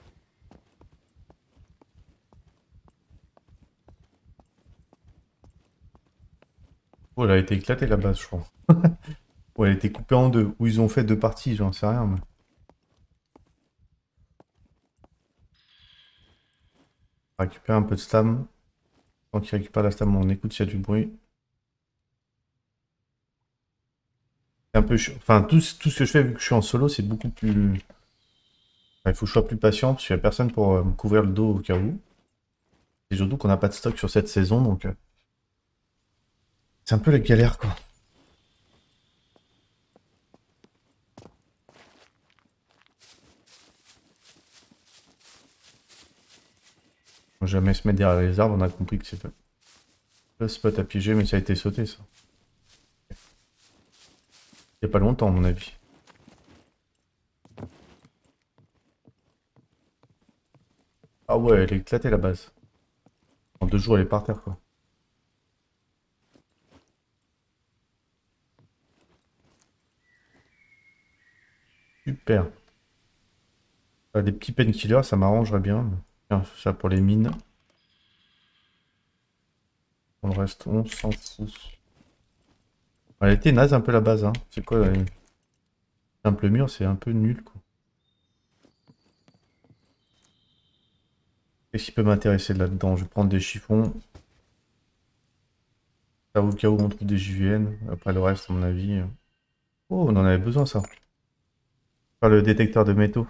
Speaker 4: Oh, elle a été éclatée la base, je crois. Ou elle a été coupée en deux. Ou ils ont fait deux parties, j'en sais rien. Mais... récupérer un peu de stam. Tant qu'il récupère la stam, on écoute s'il y a du bruit. C'est un peu chiant. Enfin, tout, tout ce que je fais vu que je suis en solo, c'est beaucoup plus... Enfin, il faut que je sois plus patient parce qu'il n'y a personne pour euh, me couvrir le dos au cas où. Et surtout qu'on n'a pas de stock sur cette saison, donc... Euh... c'est un peu la galère, quoi. Faut jamais se mettre derrière les arbres, on a compris que c'est pas... le spot à piéger, mais ça a été sauté, ça. Il n'y a pas longtemps, à mon avis. Ah ouais, elle est éclatée, la base. En deux jours, elle est par terre, quoi. Super. Ah, des petits painkillers, ça m'arrangerait bien. Tiens, ça pour les mines. Pour le reste, on s'en fout. Elle était naze un peu la base, hein. C'est quoi les... simple mur, c'est un peu nul, quoi. Qu'est-ce qui peut m'intéresser là-dedans? Je vais prendre des chiffons. Ça au cas où on trouve des J V N. Après le reste, à mon avis... oh, on en avait besoin, ça. Faire le détecteur de métaux.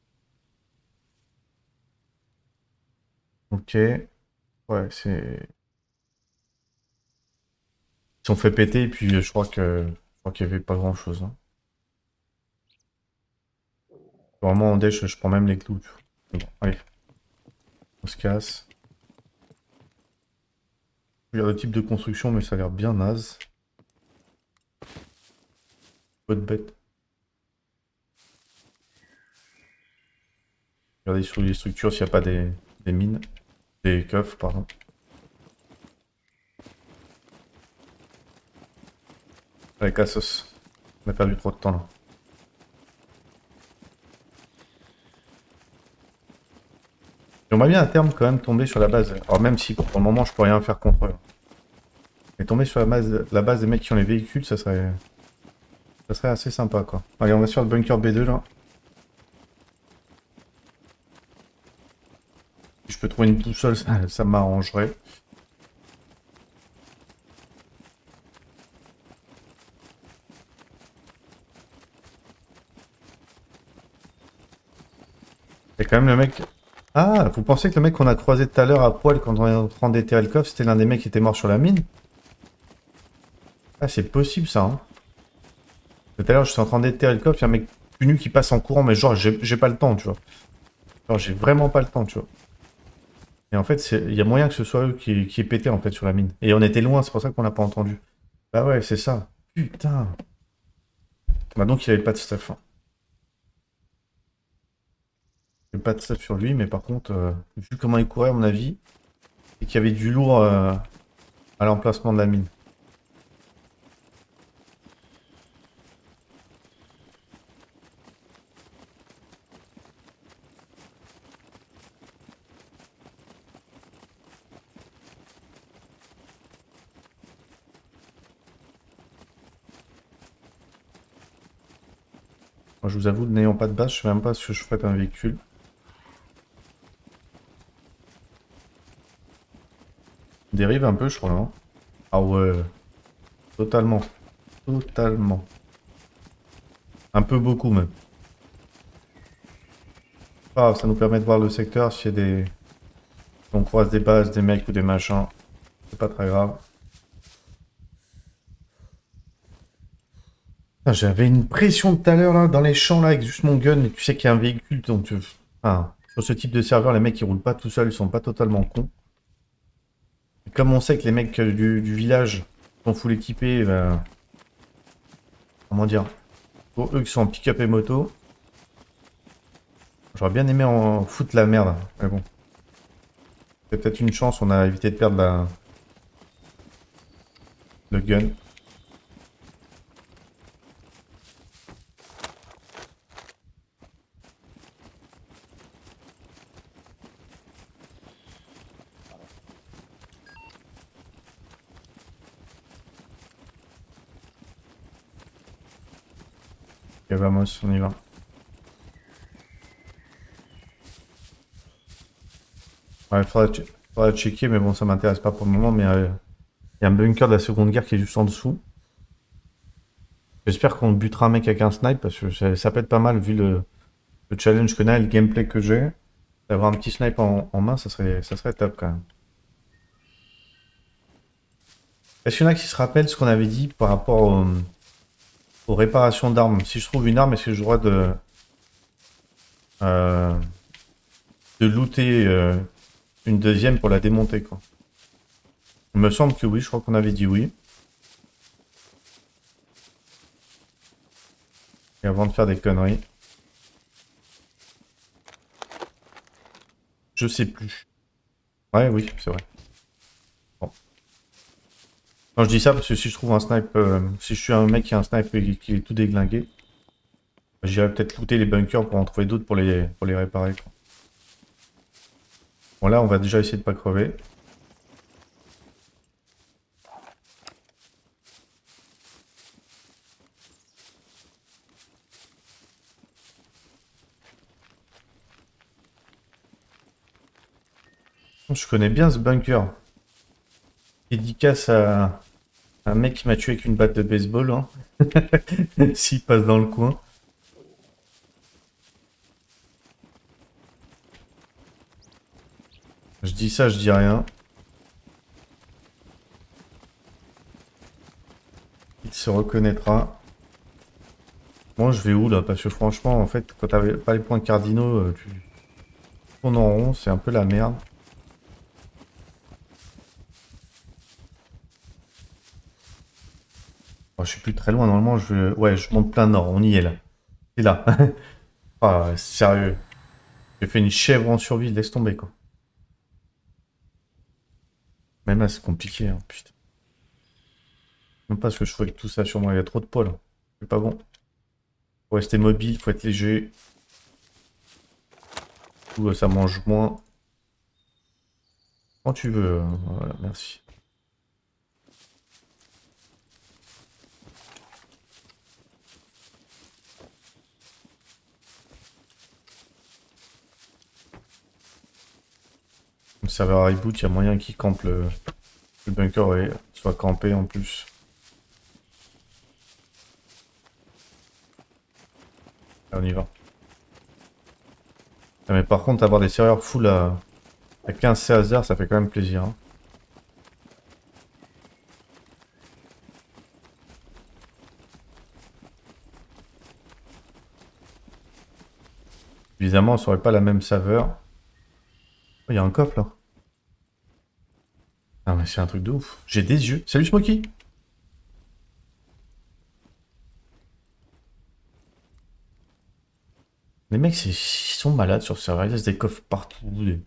Speaker 4: Ok. Ouais, c'est... ils sont fait péter, et puis je crois que... je crois qu'il n'y avait pas grand-chose. Hein. Vraiment, en dèche, je prends même les clous. Bon, allez. On se casse. Je regarde le type de construction, mais ça a l'air bien naze. Pas de bête. Regardez sur les structures s'il n'y a pas des... des mines. Des coffres, pardon. Allez, Cassos. On a perdu trop de temps là. J'aimerais bien à terme quand même tomber sur la base. Alors même si pour le moment je peux rien faire contre eux. Mais tomber sur la base, la base des mecs qui ont les véhicules, ça serait... ça serait assez sympa quoi. Allez, on va sur le bunker B deux là. Si je peux trouver une boussole, ça, ça m'arrangerait. Et quand même le mec... ah, vous pensez que le mec qu'on a croisé tout à l'heure à poil quand on est en train d'éterrer le coffre, c'était l'un des mecs qui était mort sur la mine? Ah, c'est possible ça, hein. Tout à l'heure, je suis en train d'éterrer le coffre, il y a un mec plus nu qui passe en courant, mais genre, j'ai pas le temps, tu vois. Genre, j'ai vraiment pas le temps, tu vois. Et en fait, il y a moyen que ce soit eux qui, qui aient pété, en fait, sur la mine. Et on était loin, c'est pour ça qu'on l'a pas entendu. Bah ouais, c'est ça. Putain. Bah donc il avait pas de stuff. Hein. Il avait pas de stuff sur lui, mais par contre, euh, vu comment il courait à mon avis, et qu'il y avait du lourd euh, à l'emplacement de la mine. Moi, je vous avoue, n'ayant pas de base, je sais même pas ce que je ferais un véhicule. Dérive un peu, je crois, non? Ah ouais. Totalement. Totalement. Un peu beaucoup, même. Ah, ça nous permet de voir le secteur s'il y a des... Si on croise des bases, des mecs ou des machins. C'est pas très grave. J'avais une pression tout à l'heure là dans les champs là avec juste mon gun et tu sais qu'il y a un véhicule donc tu... enfin, sur ce type de serveur les mecs ils roulent pas tout seuls, ils sont pas totalement cons. Et comme on sait que les mecs du, du village sont full équipés, ben... comment dire, pour eux qui sont en pick-up et moto, j'aurais bien aimé en foutre la merde, mais bon. C'est peut-être une chance, on a évité de perdre la... le gun. Ok, vamos, on y va. Ouais, faudra, che- faudra checker, mais bon, ça m'intéresse pas pour le moment, mais euh, il y a un bunker de la Seconde Guerre qui est juste en dessous. J'espère qu'on butera un mec avec un snipe, parce que ça, ça peut être pas mal, vu le, le challenge qu'on a et le gameplay que j'ai. D'avoir un petit snipe en, en main, ça serait, ça serait top, quand même. Est-ce qu'il y en a qui se rappellent ce qu'on avait dit par rapport au- aux réparations d'armes? Si je trouve une arme, est-ce que j'ai le droit de... euh, de looter euh, une deuxième pour la démonter, quoi? Il me semble que oui, je crois qu'on avait dit oui. Et avant de faire des conneries. Je sais plus. Ouais, oui, c'est vrai. Bon. Non, je dis ça parce que si je trouve un snipe, euh, si je suis un mec qui a un snipe et qui est tout déglingué, j'irai peut-être looter les bunkers pour en trouver d'autres pour les, pour les réparer, quoi. Bon, là, on va déjà essayer de pas crever. Je connais bien ce bunker. Dédicace à un mec qui m'a tué avec une batte de baseball, hein. S'il passe dans le coin. Je dis ça, je dis rien. Il se reconnaîtra. Moi, je vais où là? Parce que franchement, en fait, quand t'avais pas les points cardinaux, euh, tu tournes en rond, c'est un peu la merde. Oh, je suis plus très loin, normalement, je vais... Ouais, je monte plein nord, on y est là. C'est là. Ah, sérieux. J'ai fait une chèvre en survie, laisse tomber, quoi. Même là, c'est compliqué, hein, putain. Même pas ce que je fais avec tout ça sur moi, il y a trop de poids, là. C'est pas bon. Faut rester mobile, faut être léger. Du coup, ça mange moins. Quand tu veux, euh, voilà, merci. Le serveur reboot, il y a moyen qu'il campe le, le bunker et soit campé en plus. Là, on y va. Ah, mais par contre, avoir des serveurs full à, à quinze C hasard, ça fait quand même plaisir, hein. Évidemment, ça aurait pas la même saveur. Oh, il y a un coffre là. Ah mais c'est un truc de ouf. J'ai des yeux. Salut Smokey. Les mecs, ils sont malades sur ce serveur. Il y a des coffres partout. Des...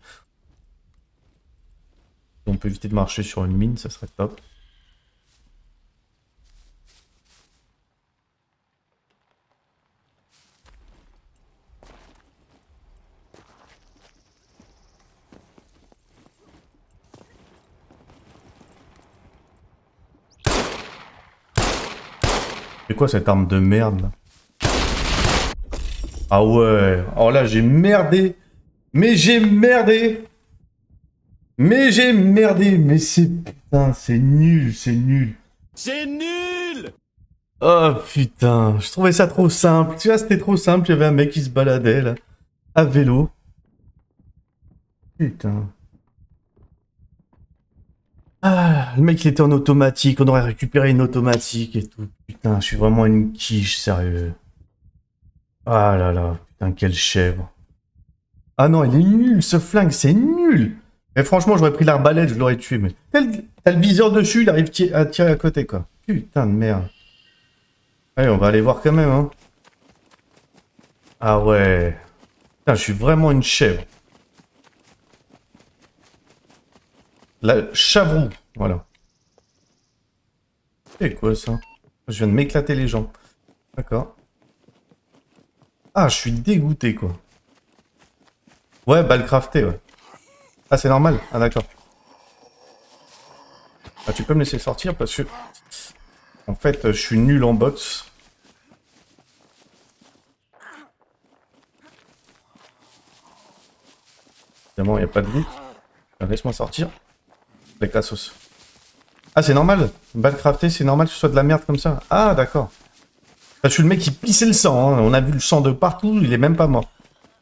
Speaker 4: On peut éviter de marcher sur une mine, ça serait top. C'est quoi cette arme de merde là? Ah ouais, alors là j'ai merdé. Mais j'ai merdé. Mais j'ai merdé. Mais c'est... Putain, c'est nul, c'est nul.
Speaker 5: C'est nul!
Speaker 4: Oh putain, je trouvais ça trop simple. Tu vois, c'était trop simple. Il y avait un mec qui se baladait là, à vélo. Putain. Ah, le mec il était en automatique. On aurait récupéré une automatique et tout. Putain, je suis vraiment une quiche, sérieux. Ah là là, putain, quelle chèvre. Ah non, il est nul, ce flingue, c'est nul. Mais franchement, j'aurais pris l'arbalète, je l'aurais tué. Mais t'as le, t'as le viseur dessus, il arrive ti- à tirer à côté, quoi. Putain de merde. Allez, on va aller voir quand même, hein. Ah ouais. Putain, je suis vraiment une chèvre. La chavroux, voilà. C'est quoi ça? Je viens de m'éclater les jambes. D'accord. Ah, je suis dégoûté, quoi. Ouais, balle craftée, ouais. Ah, c'est normal. Ah, d'accord. Ah, tu peux me laisser sortir parce que... En fait, je suis nul en boxe. Évidemment, il n'y a pas de vie. Laisse-moi sortir. Les cassos. Ah, c'est normal. Balle craftée, c'est normal que ce soit de la merde comme ça. Ah, d'accord. Je suis le mec qui pissait le sang, hein. On a vu le sang de partout, il est même pas mort.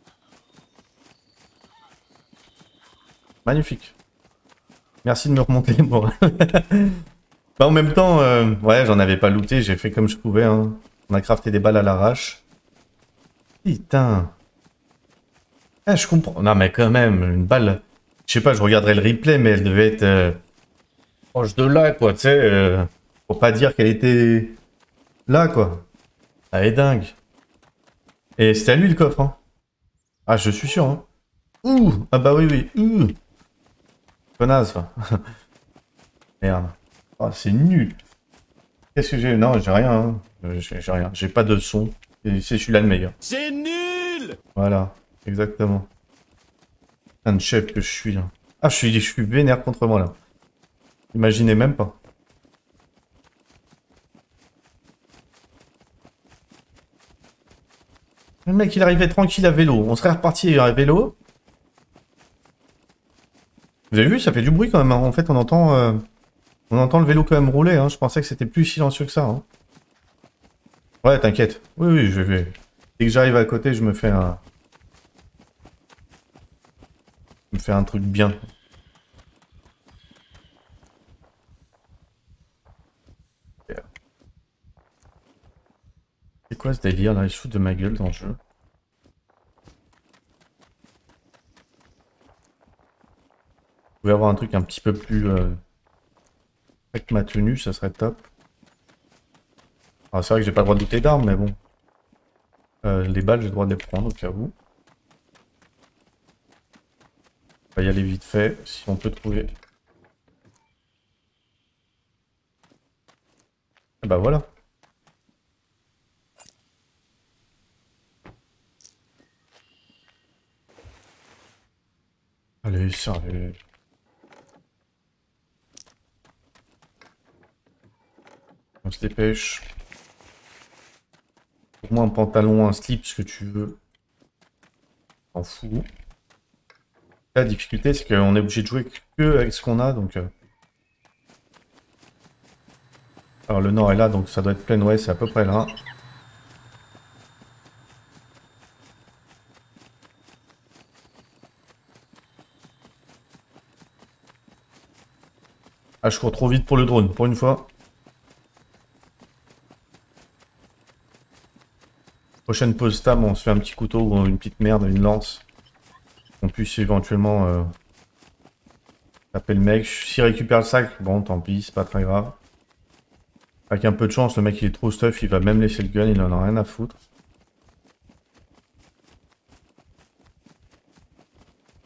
Speaker 4: Magnifique. Merci de me remonter les morales. Bah, en même temps, euh, ouais, j'en avais pas looté, j'ai fait comme je pouvais. Hein. On a crafté des balles à l'arrache. Putain. Ah, je comprends. Non, mais quand même, une balle... Je sais pas, je regarderai le replay, mais elle devait être... Euh, proche de là, quoi, tu sais. Euh, pour pas dire qu'elle était... Là, quoi. Elle est dingue. Et c'était à lui le coffre, hein. Ah, je suis sûr, hein. Ouh. Ah bah oui, oui. Ouh. Connasse, va. Merde. Oh, c'est nul. Qu'est-ce que j'ai? Non, j'ai rien, hein. J'ai rien. J'ai pas de son. C'est celui-là le meilleur.
Speaker 5: C'est nul!
Speaker 4: Voilà. Exactement. Putain de chef que je suis, là. Ah, je suis, je suis vénère contre moi, là. Imaginez même pas. Le mec, il arrivait tranquille à vélo. On serait reparti à vélo. Vous avez vu, ça fait du bruit quand même. Hein. En fait, on entend, euh, on entend le vélo quand même rouler. Hein. Je pensais que c'était plus silencieux que ça. Hein. Ouais, t'inquiète. Oui, oui, je vais. Dès que j'arrive à côté, je me fais un... Je me fais un truc bien. C'est quoi ce délire là? Il se fout de ma gueule dans le jeu. Vous pouvez avoir un truc un petit peu plus... Euh... Avec ma tenue, ça serait top. Alors c'est vrai que j'ai pas le droit de douter d'armes, mais bon. Euh, les balles, j'ai le droit de les prendre au cas où. On va y aller vite fait, si on peut trouver. Et bah voilà. Allez, sérieux. On se dépêche. Pour moi, un pantalon, un slip, ce que tu veux. T'en fous. La difficulté, c'est qu'on est obligé de jouer que avec ce qu'on a, donc... Euh... Alors, le nord est là, donc ça doit être plein, ouais, c'est à peu près là. Ah, je cours trop vite pour le drone, pour une fois. Prochaine pause stam, on se fait un petit couteau ou une petite merde, une lance. On puisse éventuellement euh, taper le mec. S'il récupère le sac, bon tant pis, c'est pas très grave. Avec un peu de chance, le mec il est trop stuff, il va même laisser le gun, il en a rien à foutre.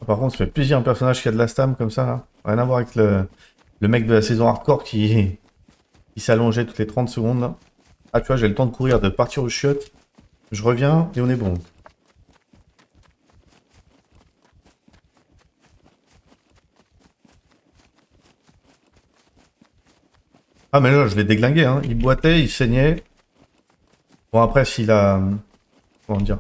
Speaker 4: Par contre, ça fait plaisir un personnage qui a de la stam comme ça, là. Rien à voir avec le, le mec de la saison hardcore qui, qui s'allongeait toutes les trente secondes, là. Ah, tu vois, j'ai le temps de courir, de partir au chiottes. Je reviens et on est bon. Ah, mais là, je l'ai déglingué, hein. Il boitait, il saignait. Bon, après, s'il a... Comment dire?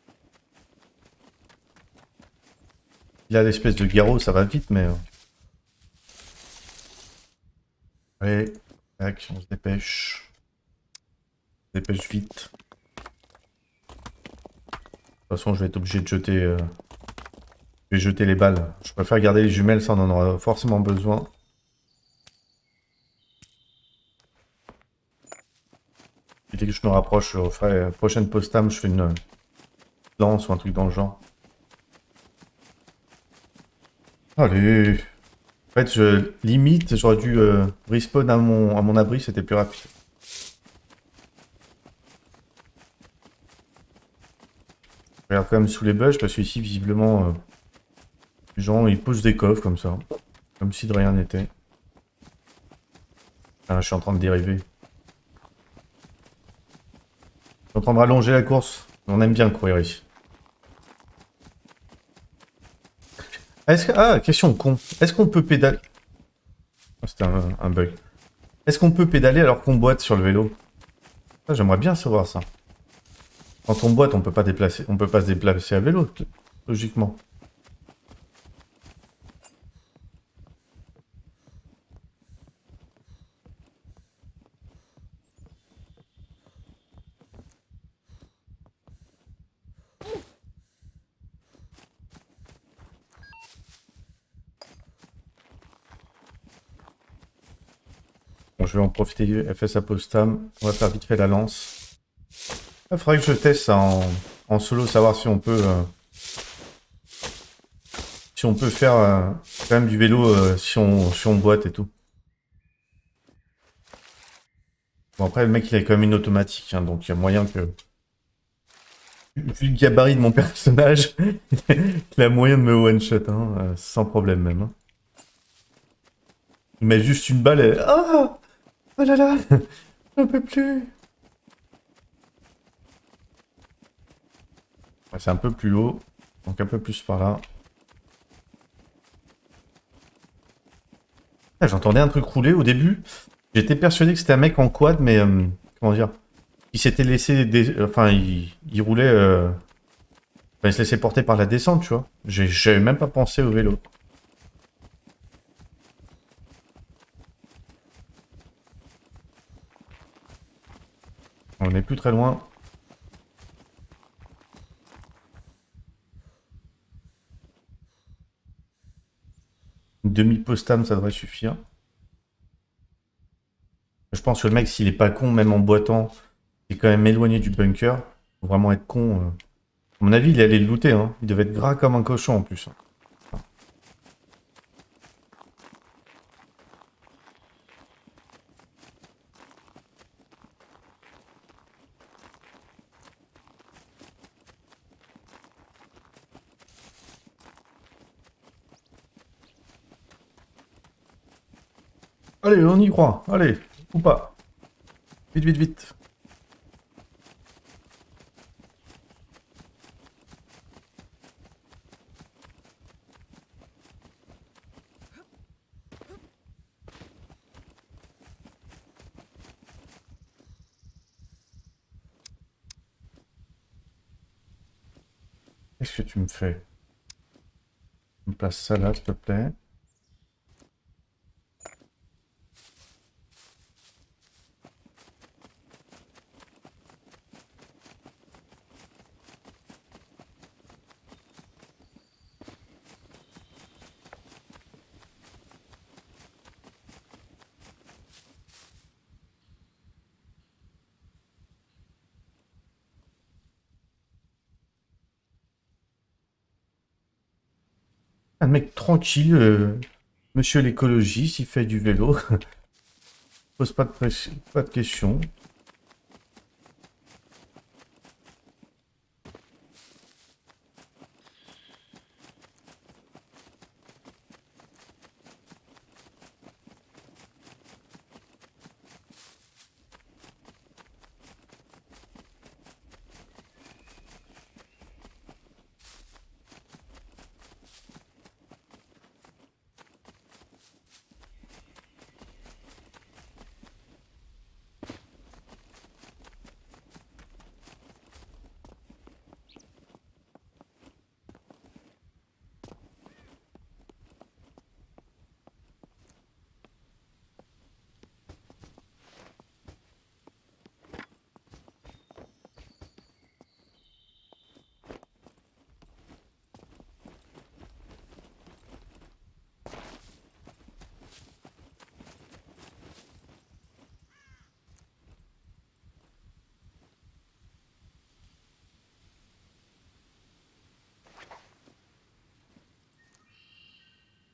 Speaker 4: Il a l'espèce de garrot, ça va vite, mais... Allez, tac, on se dépêche. On se dépêche vite. De toute façon, je vais être obligé de jeter... euh, Je vais jeter les balles. Je préfère garder les jumelles, ça on en aura forcément besoin. Et dès que je me rapproche, je ferai la prochaine post-am, je fais une lance ou un truc dans le genre. Allez. En fait, je limite, j'aurais dû euh, respawn à mon, à mon abri, c'était plus rapide. Je regarde quand même sous les bugs, parce qu'ici, visiblement, euh, les gens, ils posent des coffres comme ça. Comme si de rien n'était. Ah, je suis en train de dériver. Je suis en train de rallonger la course. On aime bien courir ici. Est-ce que... Ah, question con. Est-ce qu'on peut pédaler... Oh, c'était un, un bug. Est-ce qu'on peut pédaler alors qu'on boite sur le vélo? Ah, j'aimerais bien savoir ça. Quand on boite, on peut pas déplacer, on peut pas se déplacer à vélo, logiquement. Bon, je vais en profiter, F S Apostam. On va faire vite fait la lance. Il faudrait que je teste ça en, en solo, savoir si on peut... Euh, si on peut faire euh, quand même du vélo euh, si, on, si on boite et tout. Bon, après, le mec, il a quand même une automatique, hein, donc il y a moyen que... Vu le gabarit de mon personnage, il a moyen de me one-shot, hein, euh, sans problème même. Hein. Il met juste une balle et... Oh, oh là là, j'en peux plus. Ouais, c'est un peu plus haut, donc un peu plus par là. Ah, j'entendais un truc rouler au début. J'étais persuadé que c'était un mec en quad, mais... Euh, comment dire? Il s'était laissé... Des... Enfin, il, il roulait... Euh... Enfin, il se laissait porter par la descente, tu vois. J'avais même pas pensé au vélo. On n'est plus très loin. Une demi-postam, ça devrait suffire. Je pense que le mec, s'il est pas con, même en boitant, il est quand même éloigné du bunker. Faut vraiment être con. Euh. À mon avis, il allait le looter. Hein. Il devait être gras comme un cochon en plus. Allez, on y croit. Allez, ou pas. Vite, vite, vite. Qu'est-ce que tu me fais? Tu me places ça là, s'il te plaît. Un mec tranquille, euh, monsieur l'écologiste, il fait du vélo. Pose pas de, pression, pas de questions.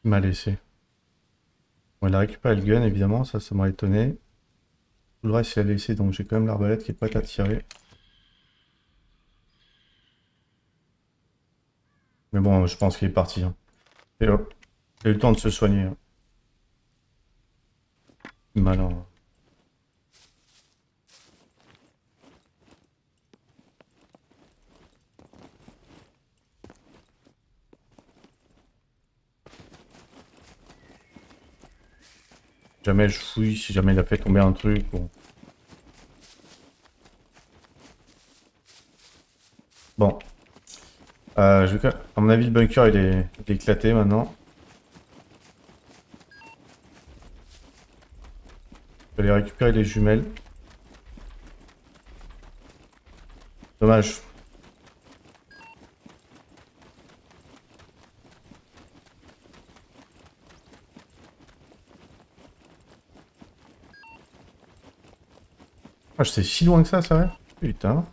Speaker 4: Il m'a laissé. Bon, il a récupéré le gun, évidemment, ça, ça m'a étonné. Tout le reste, il a laissé, donc j'ai quand même l'arbalète qui est prête à tirer. Mais bon, je pense qu'il est parti. Hein. Et hop, il a eu le temps de se soigner. Hein. Malin. Hein. Jamais je fouille, si jamais il a fait tomber un truc. Bon. Bon. Euh, je vais... À mon avis, le bunker, il est, il est éclaté maintenant. Je vais aller récupérer les jumelles. Dommage. Ah, c'est si loin que ça, ça va? Putain.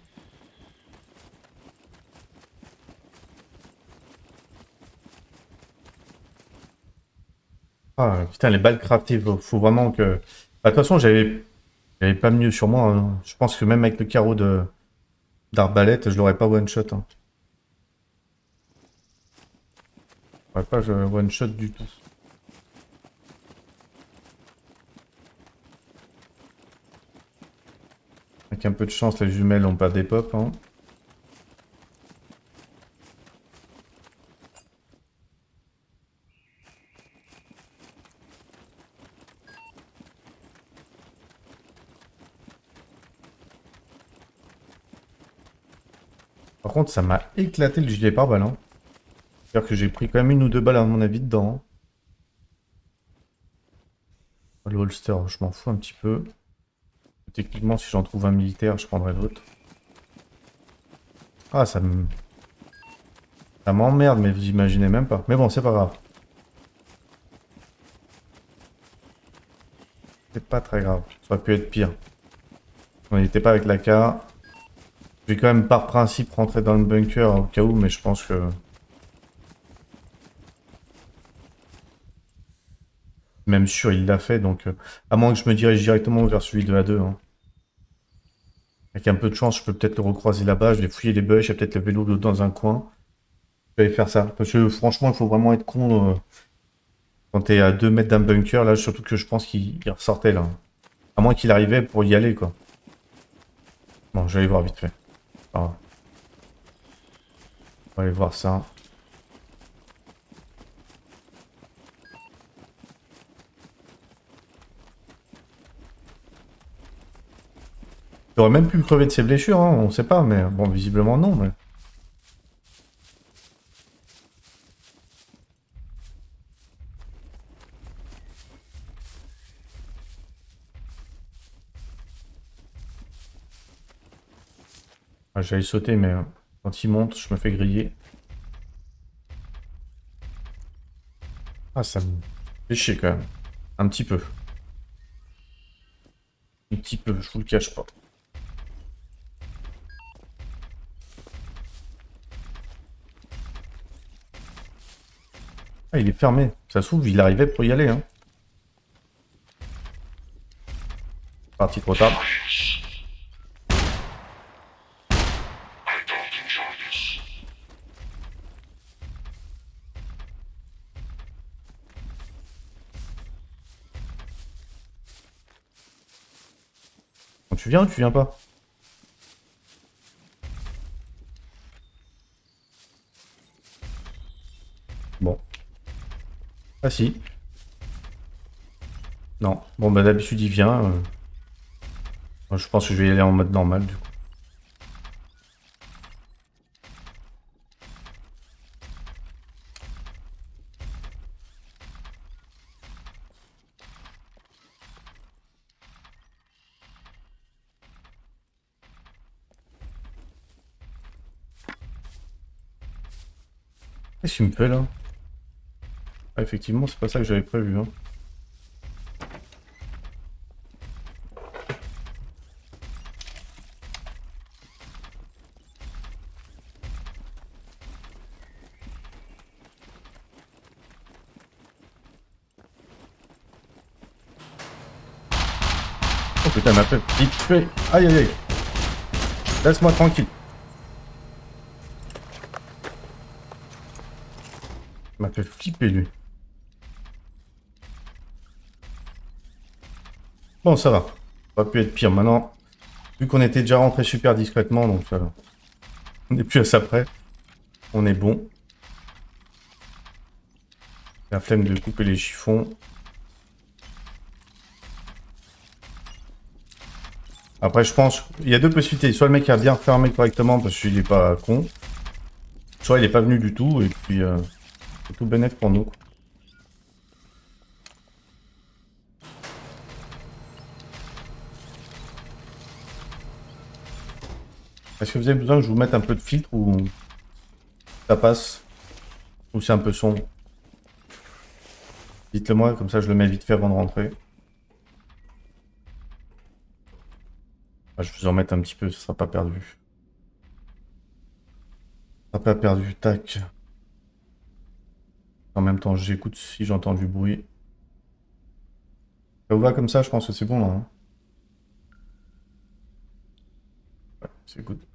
Speaker 4: Ah, putain, les balles craftées, faut, faut vraiment que... Bah, de toute façon, j'avais j'avais pas mieux sur moi. Hein. Je pense que même avec le carreau de d'arbalète, je l'aurais pas one-shot. Hein. Je l'aurais pas je... one-shot du tout. Avec un peu de chance, les jumelles n'ont pas des pop. Hein. Par contre, ça m'a éclaté le gilet pare-balles. Hein. C'est-à-dire que j'ai pris quand même une ou deux balles à mon avis dedans. Hein. Le holster, je m'en fous un petit peu. Techniquement, si j'en trouve un militaire, je prendrai l'autre. Ah, ça me... Ça m'emmerde, mais vous imaginez même pas. Mais bon, c'est pas grave. C'est pas très grave. Ça aurait pu être pire. On n'était pas avec la K. Je vais quand même par principe rentrer dans le bunker au cas où, mais je pense que... Même sûr, il l'a fait, donc... Euh, à moins que je me dirige directement vers celui de A deux. Hein. Avec un peu de chance, je peux peut-être le recroiser là-bas. Je vais fouiller les bush, il y a peut-être le vélo dans un coin. Je vais faire ça. Parce que franchement, il faut vraiment être con euh, quand t'es à deux mètres d'un bunker. Là, surtout que je pense qu'il ressortait là. À moins qu'il arrivait pour y aller, quoi. Bon, je vais aller voir vite fait. Alors, on va aller voir ça. Il aurait même pu crever de ses blessures, hein, on sait pas, mais bon, visiblement non. Mais... Ah, j'allais sauter, mais euh, quand il monte, je me fais griller. Ah, ça me fait chier quand même. Un petit peu. Un petit peu, je vous le cache pas. Ah, il est fermé. Ça s'ouvre, il arrivait pour y aller. Hein. Parti trop tard. Bon, tu viens ou tu viens pas? Bon. Ah si. Non. Bon bah d'habitude il vient. Euh... Moi, je pense que je vais y aller en mode normal du coup. Qu'est-ce qu'il me fait là? Ah, effectivement, c'est pas ça que j'avais prévu. Hein. putain, il m'a fait flipper. Aïe aïe aïe. Laisse-moi tranquille. Il m'a fait flipper lui. Bon, ça va. Ça aurait pu être pire. Maintenant, vu qu'on était déjà rentré super discrètement, donc ça va. On n'est plus à ça près. On est bon. La flemme de couper les chiffons. Après, je pense, il y a deux possibilités. Soit le mec a bien fermé correctement parce qu'il est pas con. Soit il est pas venu du tout et puis euh, c'est tout bénéf pour nous. Est-ce que vous avez besoin que je vous mette un peu de filtre ou ça passe? Ou c'est un peu sombre? Dites-le moi, comme ça je le mets vite fait avant de rentrer. Je vais vous en mettre un petit peu, ça sera pas perdu. Ça sera pas perdu, tac. En même temps, j'écoute si j'entends du bruit. Ça vous va comme ça? Je pense que c'est bon là. Hein, ouais, c'est good.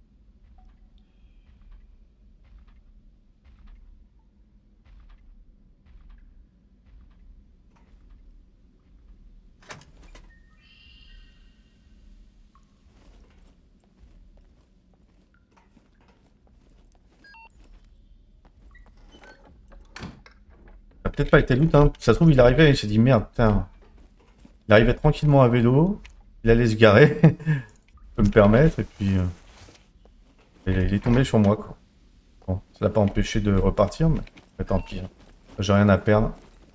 Speaker 4: Ça a peut-être pas été loot, hein. Ça se trouve, il arrivait et il s'est dit merde, putain. Il arrivait tranquillement à vélo, il allait se garer, je peux me permettre, et puis euh, et il est tombé sur moi, quoi. Bon, ça l'a pas empêché de repartir, mais, mais tant pis. Hein. J'ai rien à perdre.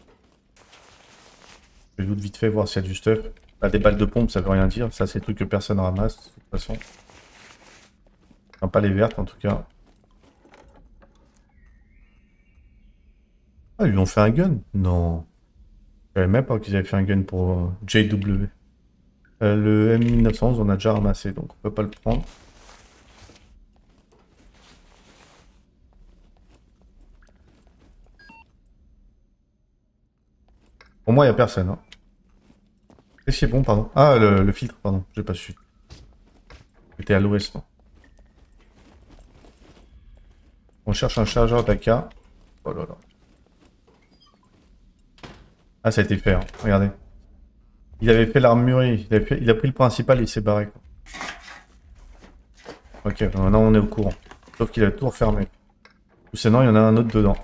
Speaker 4: Je vais loot vite fait, voir s'il y a du stuff. Bah, des balles de pompe, ça veut rien dire. Ça, c'est des trucs que personne ramasse, de toute façon. Enfin, pas les vertes, en tout cas. Ah, ils lui ont fait un gun? Non. Je savais même pas qu'ils avaient fait un gun pour euh, J W. Euh, le M mille neuf cent onze, on a déjà ramassé, donc on peut pas le prendre. Pour moi, il n'y a personne. Hein. Qu'est-ce qui est bon, pardon? Ah, le, le filtre, pardon, j'ai pas su. C'était à l'ouest, non? On cherche un chargeur d'A K. Oh là là. Ah, ça a été fait, hein. Regardez. Il avait fait l'armurerie, il, fait... il a pris le principal et il s'est barré. Quoi. Ok, maintenant on est au courant. Sauf qu'il a tout refermé. Ou sinon, il y en a un autre dedans.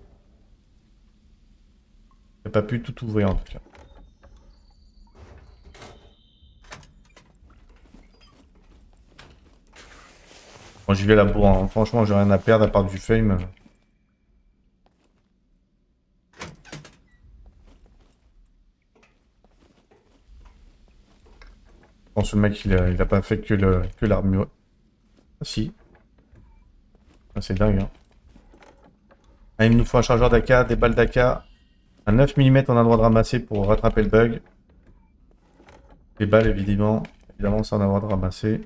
Speaker 4: Il n'a pas pu tout ouvrir en tout cas. Bon, j'y vais la bourre, hein. Franchement, j'ai rien à perdre à part du fame. Je pense que le mec, il a, il a pas fait que le que l'armure. Ah si. Ah, c'est dingue, hein. Ah, il nous faut un chargeur d'A K, des balles d'A K. Un neuf millimètres, on a le droit de ramasser pour rattraper le bug. Les balles, évidemment. Évidemment, ça on a le droit de ramasser.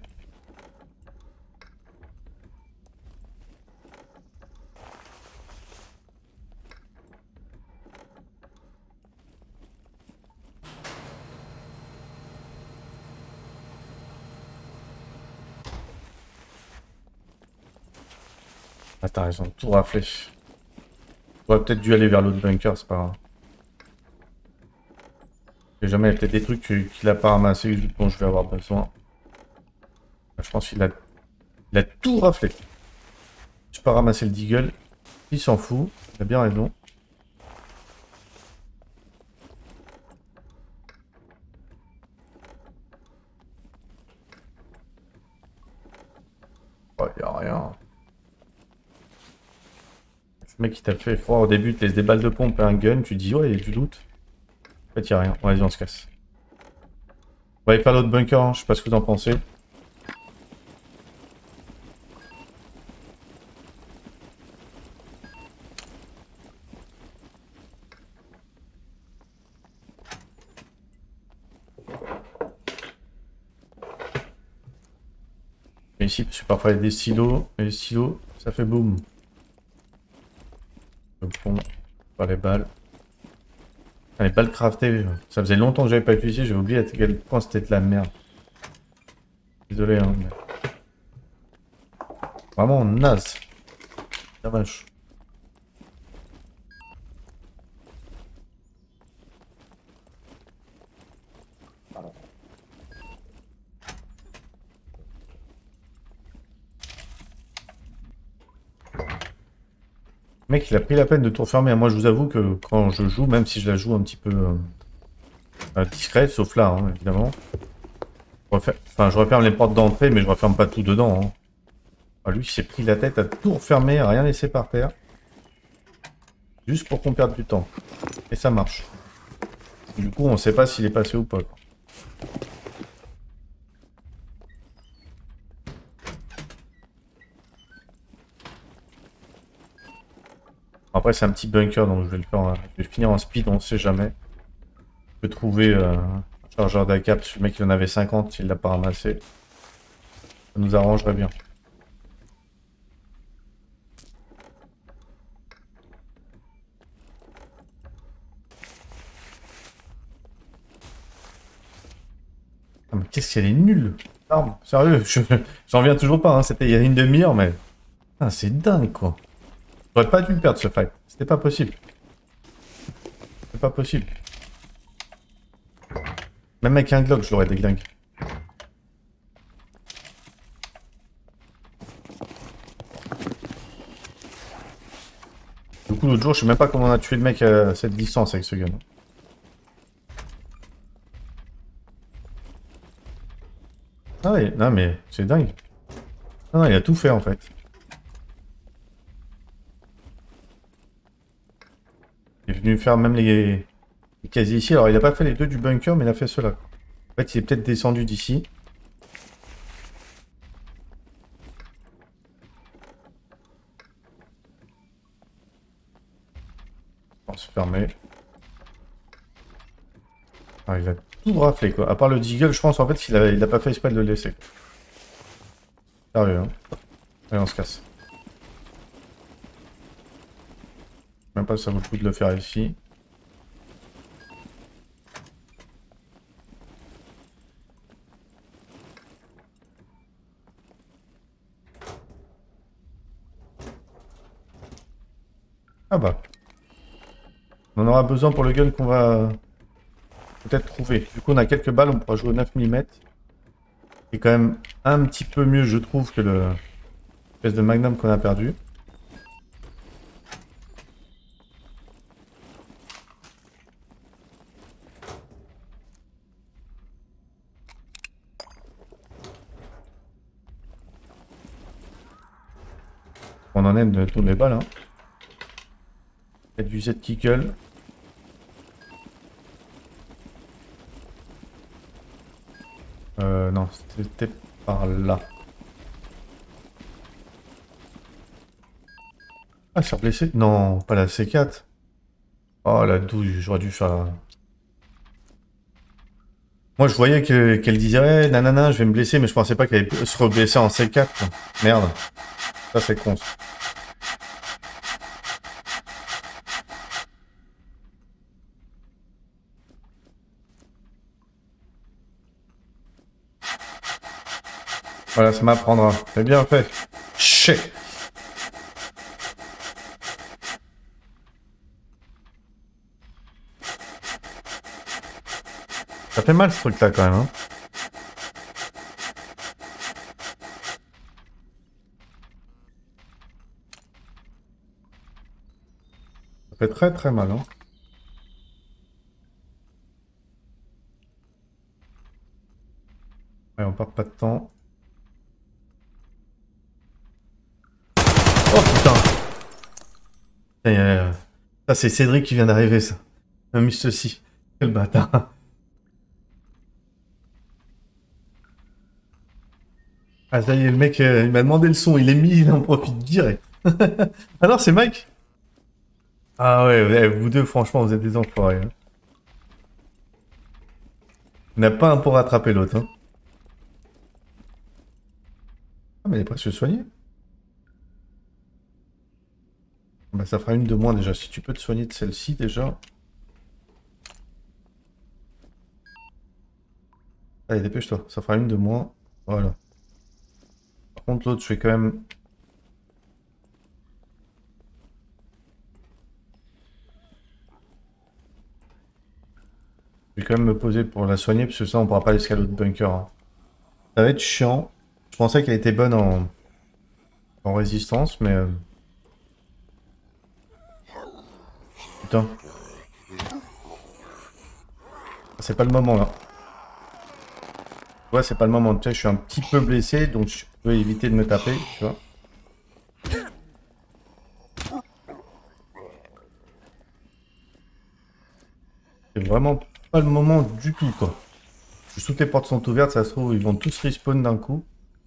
Speaker 4: Ah, t'as raison, tout raflé. J'aurais peut-être dû aller vers l'autre bunker, c'est pas grave. J'ai jamais, il y a peut-être des trucs qu'il a pas ramassé dont je vais avoir besoin. Je pense qu'il a... Il a tout raflé. Je peux pas ramasser le deagle. Il s'en fout, il a bien raison. Oh, y a rien. Le mec qui t'a fait froid au début, il te laisse des balles de pompe et un gun, tu dis ouais, il y a du loot. En fait, il n'y a rien. Vas-y, on se casse. On va aller faire l'autre bunker, hein. Je sais pas ce que vous en pensez. Mais ici, parce que parfois il y a des silos, et les silos, ça fait boum. Donc bon, pas les balles. Les balles craftées, ça faisait longtemps que j'avais pas utilisé, j'avais oublié à quel point c'était de la merde. Désolé, hein. Mais... Vraiment naze. Dommage. Le mec, il a pris la peine de tout refermer. Moi, je vous avoue que quand je joue, même si je la joue un petit peu euh, discret, sauf là, hein, évidemment, je referme, enfin, je referme les portes d'entrée, mais je referme pas tout dedans. Hein. Ah, lui, il s'est pris la tête à tout refermer, à rien laisser par terre. Juste pour qu'on perde du temps. Et ça marche. Du coup, on sait pas s'il est passé ou pas. Après, c'est un petit bunker, donc je vais le faire. En... Je vais finir en speed, on sait jamais. Je peux trouver euh, un chargeur d'A K, parce que le mec il en avait cinquante, il l'a pas ramassé. Ça nous arrangerait bien. Ah, mais qu'est-ce qu'elle est nulle! Arme, sérieux, je... j'en reviens toujours pas, hein. C'était il y a une demi-heure, mais. Ah, c'est dingue quoi! J'aurais pas dû le perdre ce fight, c'était pas possible. C'est pas possible. Même avec un Glock, je l'aurais déglingué. Du coup, l'autre jour, je sais même pas comment on a tué le mec à cette distance avec ce gun. Ah ouais, non mais c'est dingue. Non, non, il a tout fait en fait. Il est venu faire même les, les casiers ici. Alors il a pas fait les deux du bunker, mais il a fait ceux-là. En fait, il est peut-être descendu d'ici. On se fermer. Ah, il a tout raflé quoi. À part le deagle, je pense en fait qu'il a, il a pas fait exprès de le laisser. Sérieux, hein. Allez, on se casse. Même pas si ça vaut le coup de le faire ici. Ah bah. On en aura besoin pour le gun qu'on va peut-être trouver. Du coup, on a quelques balles, on pourra jouer au neuf millimètres. C'est quand même un petit peu mieux, je trouve, que le espèce de Magnum qu'on a perdu. On en aime de toutes les balles. Hein. Il y a du Z qui gueule. Euh, non, c'était par là. Ah, c'est blessé? Non, pas la C quatre. Oh, la douille, j'aurais dû faire... Moi, je voyais qu'elle qu disait, ouais, nanana, je vais me blesser, mais je pensais pas qu'elle allait se reblesser en C quatre. Quoi. Merde. Ça, c'est con. Ça. Voilà, ça m'apprendra. C'est bien fait. Shit. Ça fait mal ce truc-là quand même. Hein. Ça fait très très mal. Hein. Ouais, on perd pas de temps. Oh putain! Et, euh, ça c'est Cédric qui vient d'arriver ça. Un mis ceci. Quel bâtard. Ah ça y est, le mec euh, il m'a demandé le son, il est mis, il en profite direct. Ah non, c'est Mike? Ah ouais, ouais, vous deux franchement vous êtes des enfoirés. Hein. Il n'a pas un pour rattraper l'autre. Hein. Ah mais il est presque soigné. Bah ça fera une de moins déjà, si tu peux te soigner de celle-ci déjà. Allez, dépêche-toi, ça fera une de moins. Voilà. Par contre, l'autre, je vais quand même... Je vais quand même me poser pour la soigner, parce que ça, on pourra pas l'escalader de bunker. Hein. Ça va être chiant. Je pensais qu'elle était bonne en, en résistance, mais... Euh... Putain. C'est pas le moment, là. Ouais, c'est pas le moment. Tu sais, je suis un petit peu blessé, donc je peux éviter de me taper, tu vois. C'est vraiment pas le moment du tout, quoi. Toutes les portes sont ouvertes, ça se trouve, ils vont tous respawn d'un coup.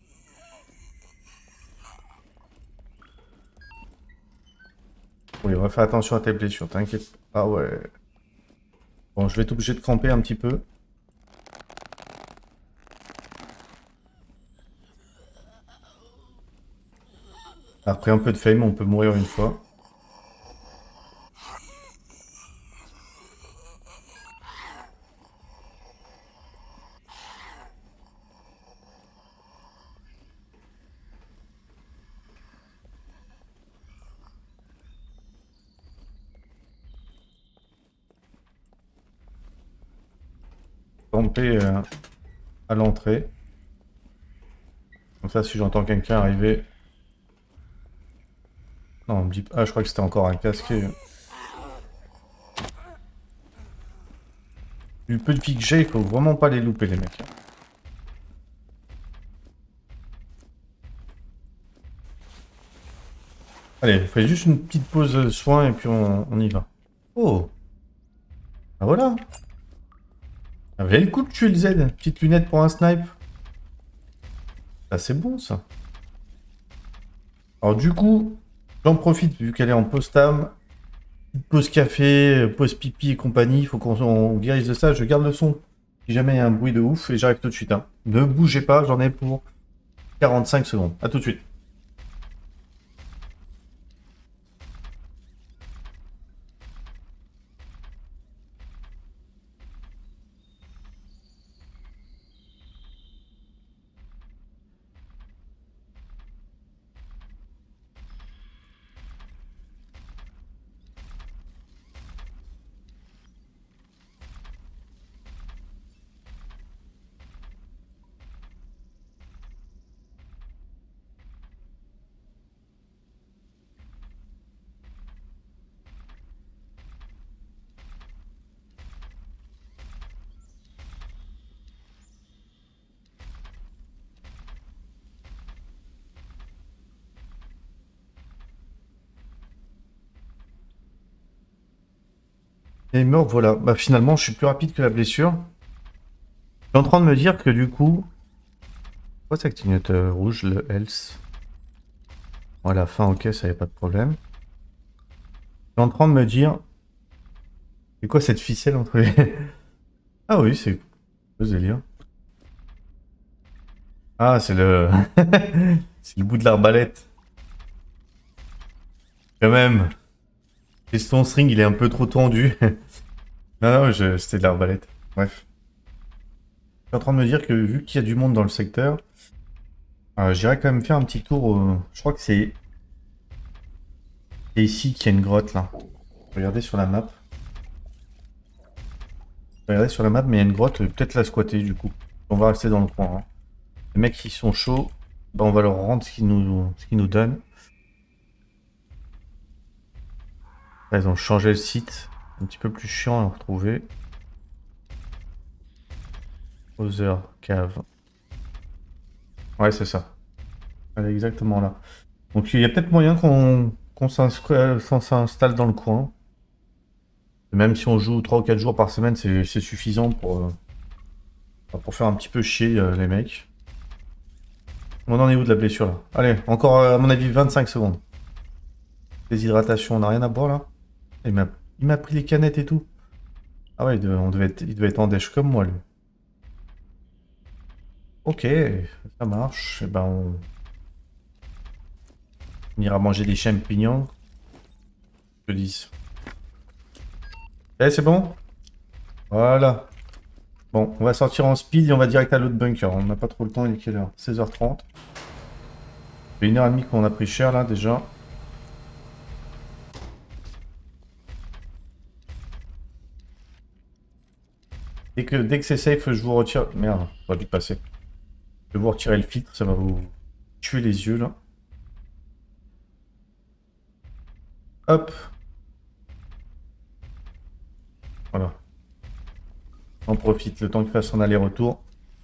Speaker 4: Oui, on va faire attention à tes blessures, t'inquiète. Ah ouais. Bon, je vais être obligé de camper un petit peu. Après un peu de fame, on peut mourir une fois. Camper euh, à l'entrée. Comme ça, si j'entends quelqu'un arriver... Non, on me dit... Ah, je crois que c'était encore un casqué. Du peu de vie que j'ai, il faut vraiment pas les louper, les mecs. Allez, on fait juste une petite pause soin et puis on, on y va. Oh! Ah voilà! Ça valait le coup de tuer le Z. Petite lunette pour un snipe. Ah, c'est bon, ça. Alors, du coup, j'en profite, vu qu'elle est en post-am. Pause café, pause pipi et compagnie. Il faut qu'on guérisse de ça. Je garde le son. Si jamais il y a un bruit de ouf, et j'arrive tout de suite. Hein. Ne bougez pas, j'en ai pour quarante-cinq secondes. A tout de suite. Et mort, voilà. Bah finalement, je suis plus rapide que la blessure. Je suis en train de me dire que du coup... Pourquoi ça clignote euh, rouge, le health? Bon, à la fin, ok, ça n'avait pas de problème. Je suis en train de me dire... C'est quoi cette ficelle entre les... Ah oui, c'est... Le délire. Ah, c'est le... c'est le bout de l'arbalète. Quand même. Et son string, il est un peu trop tendu. Non, non, je... c'était de l'arbalète. Bref. Je suis en train de me dire que vu qu'il y a du monde dans le secteur, euh, j'irai quand même faire un petit tour. Euh... Je crois que c'est... C'est ici qu'il y a une grotte, là. Regardez sur la map. Regardez sur la map, mais il y a une grotte, peut-être la squatter, du coup. On va rester dans le coin. Hein. Les mecs qui sont chauds, bah, on va leur rendre ce qu'ils nous... ce qu'ils nous donnent. Là, ils ont changé le site. Un petit peu plus chiant à retrouver. Other Cave. Ouais, c'est ça. Elle est exactement là. Donc il y a peut-être moyen qu'on qu'on s'installe dans le coin. Même si on joue trois ou quatre jours par semaine, c'est suffisant pour, euh, pour faire un petit peu chier euh, les mecs. On en est où de la blessure là? Allez, encore à mon avis vingt-cinq secondes. Déshydratation, on n'a rien à boire là? Il m'a pris les canettes et tout. Ah ouais, il devait, on devait être, il devait être en dèche comme moi lui. Ok, ça marche. Et ben on... on ira manger des champignons. Je dis. Eh, c'est bon? Voilà. Bon, on va sortir en speed et on va direct à l'autre bunker. On n'a pas trop le temps, il est quelle heure? seize heures trente. Ça fait une heure et demie qu'on a pris cher là déjà. Dès que, dès que c'est safe, je vous retire... Merde, on va vite passer. Je vais vous retirer le filtre, ça va vous tuer les yeux là. Hop. Voilà. On profite le temps qu'il fasse son aller-retour.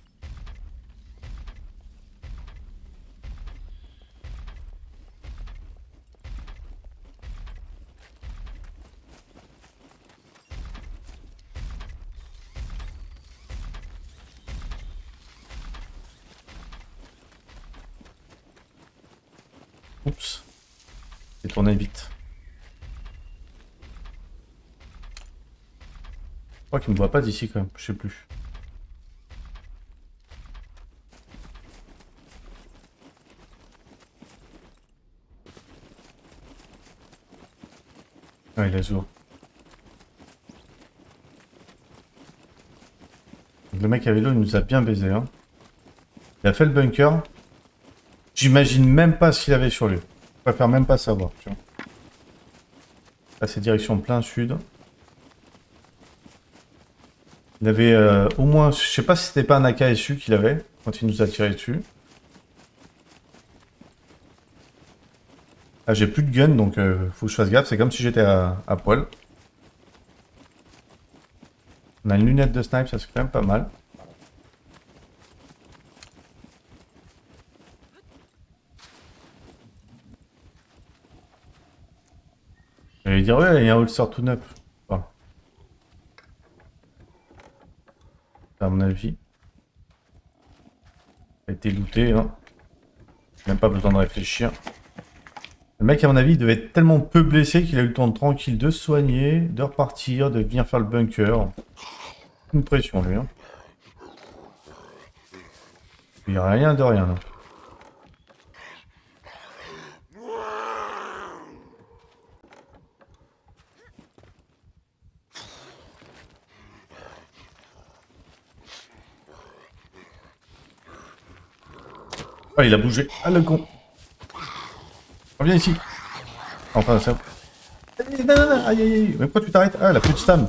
Speaker 4: Oups. J'ai tourné vite. Je crois qu'il me voit pas d'ici quand même, je sais plus. Ah, il a zoom. Le mec à vélo, il nous a bien baisé. Hein. Il a fait le bunker. J'imagine même pas ce qu'il avait sur lui. Je préfère même pas savoir. Tu vois. Là, c'est direction plein sud. Il avait euh, au moins... Je sais pas si c'était pas un A K S U qu'il avait quand il nous a tiré dessus. Ah, j'ai plus de gun, donc euh, faut que je fasse gaffe. C'est comme si j'étais à, à poil. On a une lunette de snipe, ça c'est quand même pas mal. J'allais dire, ouais, il y a un holster tout neuf. Enfin, à mon avis. Il a été looté, hein. Même pas besoin de réfléchir. Le mec, à mon avis, il devait être tellement peu blessé qu'il a eu le temps de tranquille de se soigner, de repartir, de venir faire le bunker. Une pression, lui. Hein. Il n'y a rien de rien. Là. Ah, il a bougé. Ah, le con. Reviens ici. Enfin, ça... Non, non, non, aïe, aïe, aïe. Mais pourquoi tu t'arrêtes? Ah, elle a plus de stam.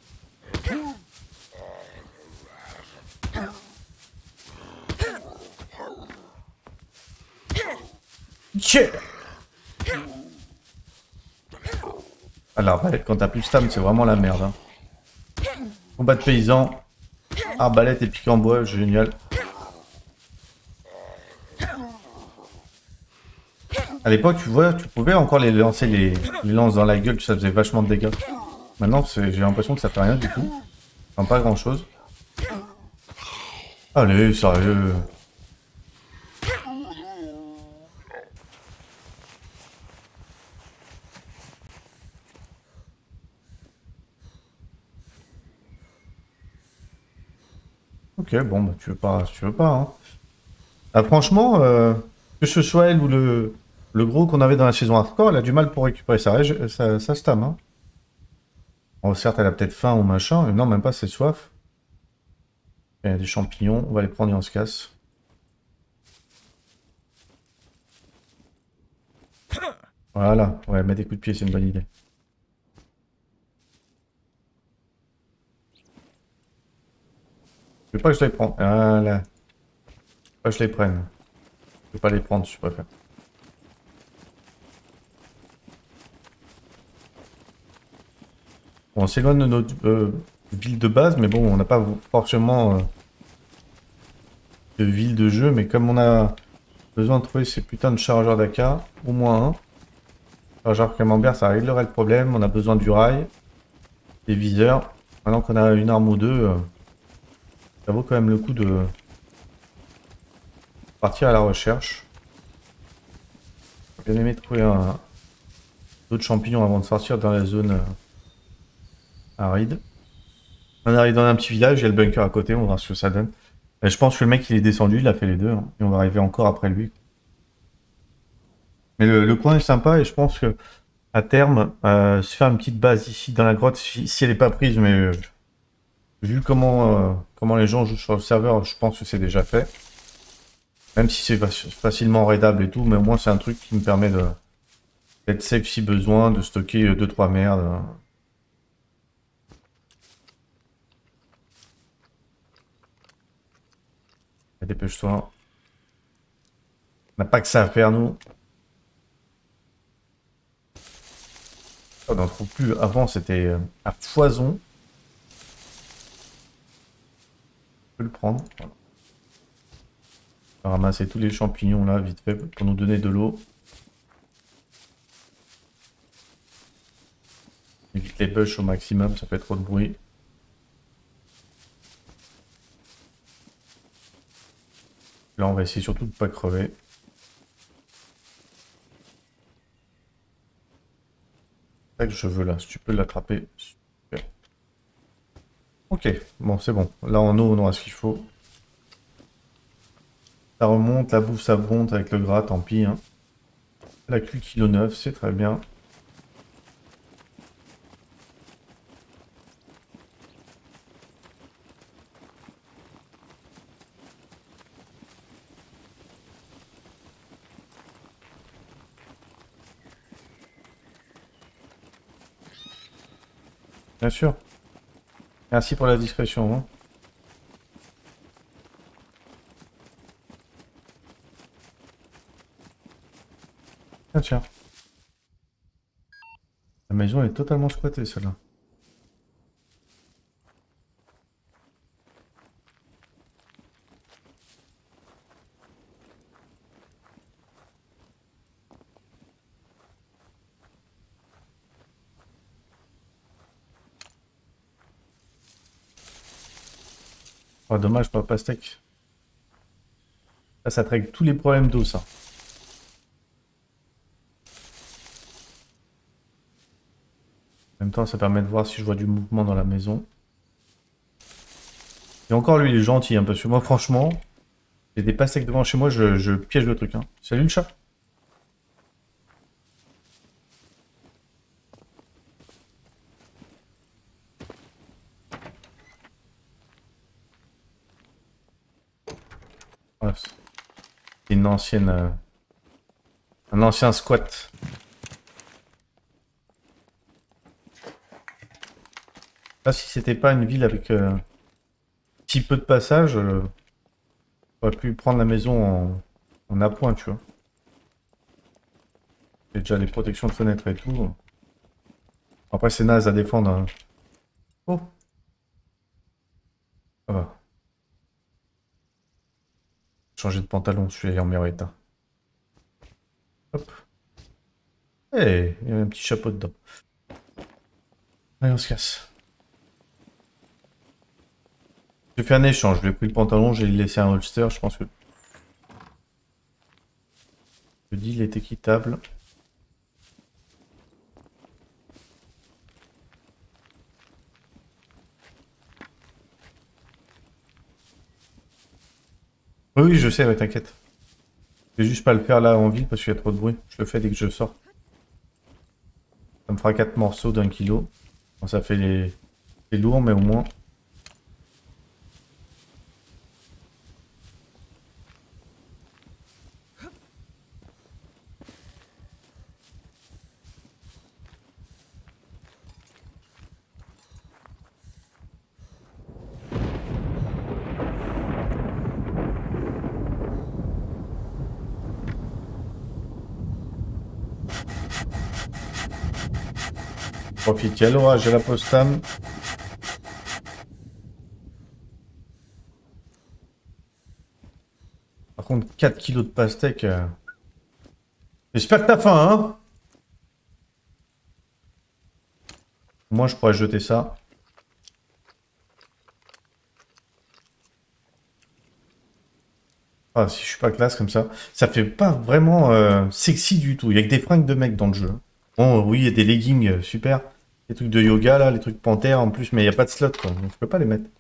Speaker 4: Yeah. Alors, quand t'as plus de stam, c'est vraiment la merde. Hein. Combat de paysan. Arbalète et pique en bois, génial. À l'époque, tu vois, tu pouvais encore les lancer les, les lances dans la gueule, ça faisait vachement de dégâts. Maintenant, j'ai l'impression que ça fait rien du tout. Enfin, pas grand chose. Allez, sérieux. Ok, bon, bah, tu veux pas, tu veux pas, hein. Ah, franchement, euh, que ce soit elle ou le... Le gros qu'on avait dans la saison hardcore, elle a du mal pour récupérer sa, sa, sa stam. Hein. Bon, certes, elle a peut-être faim ou machin. Mais non, même pas, c'est soif. Il y a des champignons. On va les prendre et on se casse. Voilà. Ouais, mettre des coups de pied, c'est une bonne idée. Je veux pas que je les prenne. Voilà. Je veux pas que je les prenne. Je veux pas les prendre, si je préfère. Bon, on s'éloigne de notre euh, ville de base, mais bon, on n'a pas forcément euh, de ville de jeu, mais comme on a besoin de trouver ces putains de chargeurs d'A K, au moins un. Chargeur camembert, ça réglerait le problème, on a besoin du rail, des viseurs. Maintenant qu'on a une arme ou deux, euh, ça vaut quand même le coup de partir à la recherche. J'ai bien aimé trouver un... d'autres champignons avant de sortir dans la zone... Euh, aride. On arrive dans un petit village, il y a le bunker à côté, on va voir ce que ça donne. Et je pense que le mec il est descendu, il a fait les deux, hein, et on va arriver encore après lui. Mais le, le coin est sympa et je pense que à terme, euh, se faire une petite base ici dans la grotte, si, si elle n'est pas prise, mais euh, Vu comment, euh, comment les gens jouent sur le serveur, je pense que c'est déjà fait. Même si c'est facilement raidable et tout, mais au moins c'est un truc qui me permet de d'être safe si besoin, de stocker deux trois merdes. Dépêche-toi. On n'a pas que ça à faire, nous. On n'en trouve plus. Avant, c'était à foison. On peut le prendre. Voilà. On va ramasser tous les champignons là, vite fait, pour nous donner de l'eau. Évite les bush au maximum, ça fait trop de bruit. Là, on va essayer surtout de ne pas crever. C'est ça que je veux là, si tu peux l'attraper. Super. Ok, bon, c'est bon. Là, en eau, on aura ce qu'il faut. Ça remonte, la bouffe, ça monte avec le gras, tant pis. Hein. La cuit kilo neuf, c'est très bien. Bien sûr. Merci pour la discrétion. Hein. Tiens, tiens. La maison est totalement squattée, celle-là. Oh, dommage pour le pastèque. Là, ça traite tous les problèmes d'eau, ça. En même temps, ça permet de voir si je vois du mouvement dans la maison. Et encore, lui, il est gentil, hein, parce que moi, franchement, j'ai des pastèques devant chez moi, je, je piège le truc. Hein. Salut le chat. Voilà. C'est une ancienne... Euh, un ancien squat. Là, si c'était pas une ville avec euh, si peu de passages, euh, j'aurais pu prendre la maison en, en appoint, tu vois. J'ai déjà les protections de fenêtres et tout. Après, c'est naze à défendre. Hein. Oh. Ça va. Changer de pantalon, celui-là est en meilleur état. Hop. Eh, il y a un petit chapeau dedans. Allez, on se casse. J'ai fait un échange, je lui ai pris le pantalon, j'ai laissé un holster, je pense que... Le deal est équitable. Oui, oui, je sais, ouais, t'inquiète. Je vais juste pas le faire là en ville parce qu'il y a trop de bruit. Je le fais dès que je sors. Ça me fera quatre morceaux d'un kilo. Bon, ça fait les... les lourds, mais au moins... Profite, il y a l'orage, il y a la postame. Par contre, quatre kilos de pastèque. Euh... J'espère que t'as faim, hein? Moi, je pourrais jeter ça. Ah, si je suis pas classe comme ça. Ça fait pas vraiment euh, sexy du tout. Il y a que des fringues de mecs dans le jeu. Bon, oui, il y a des leggings, euh, super. Les trucs de yoga, là, les trucs panthères en plus, mais il n'y a pas de slot, quoi. Donc je peux pas les mettre.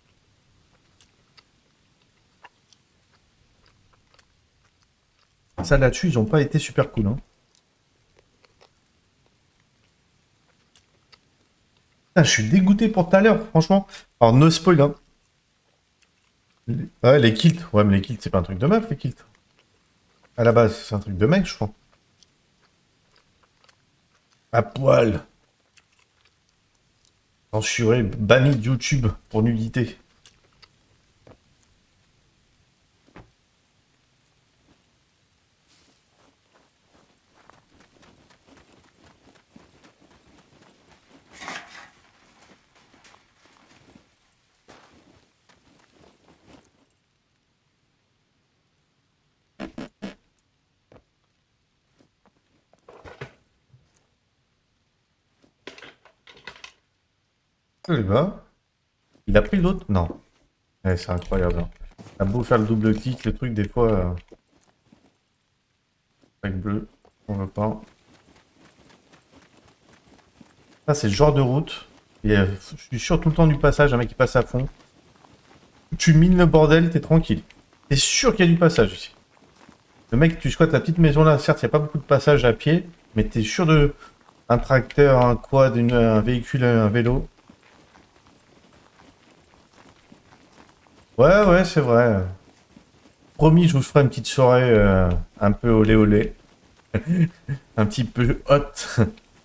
Speaker 4: Ça, là-dessus, ils ont pas été super cool, hein. Putain, je suis dégoûté pour tout à l'heure, franchement. Alors, no spoil, hein. Ouais, les kilts. Ouais, mais les kilts, c'est pas un truc de meuf, les kilts. À la base, c'est un truc de mec, je crois. À poil. Censuré, banni de YouTube pour nudité. Le gars, il a pris l'autre? Non. Ouais, c'est incroyable. Hein. Il a beau faire le double clic, le truc, des fois... Euh... Avec bleu, on veut pas. Ça, c'est le genre de route. Et, euh, je suis sûr tout le temps du passage, un mec qui passe à fond. Tu mines le bordel, t'es tranquille. T'es sûr qu'il y a du passage ici. Le mec, tu squattes la petite maison là, certes, il n'y a pas beaucoup de passage à pied, mais t'es sûr de... Un tracteur, un quad, une, un véhicule, un vélo. Ouais, ouais, c'est vrai. Promis, je vous ferai une petite soirée euh, un peu olé olé. Un petit peu hot.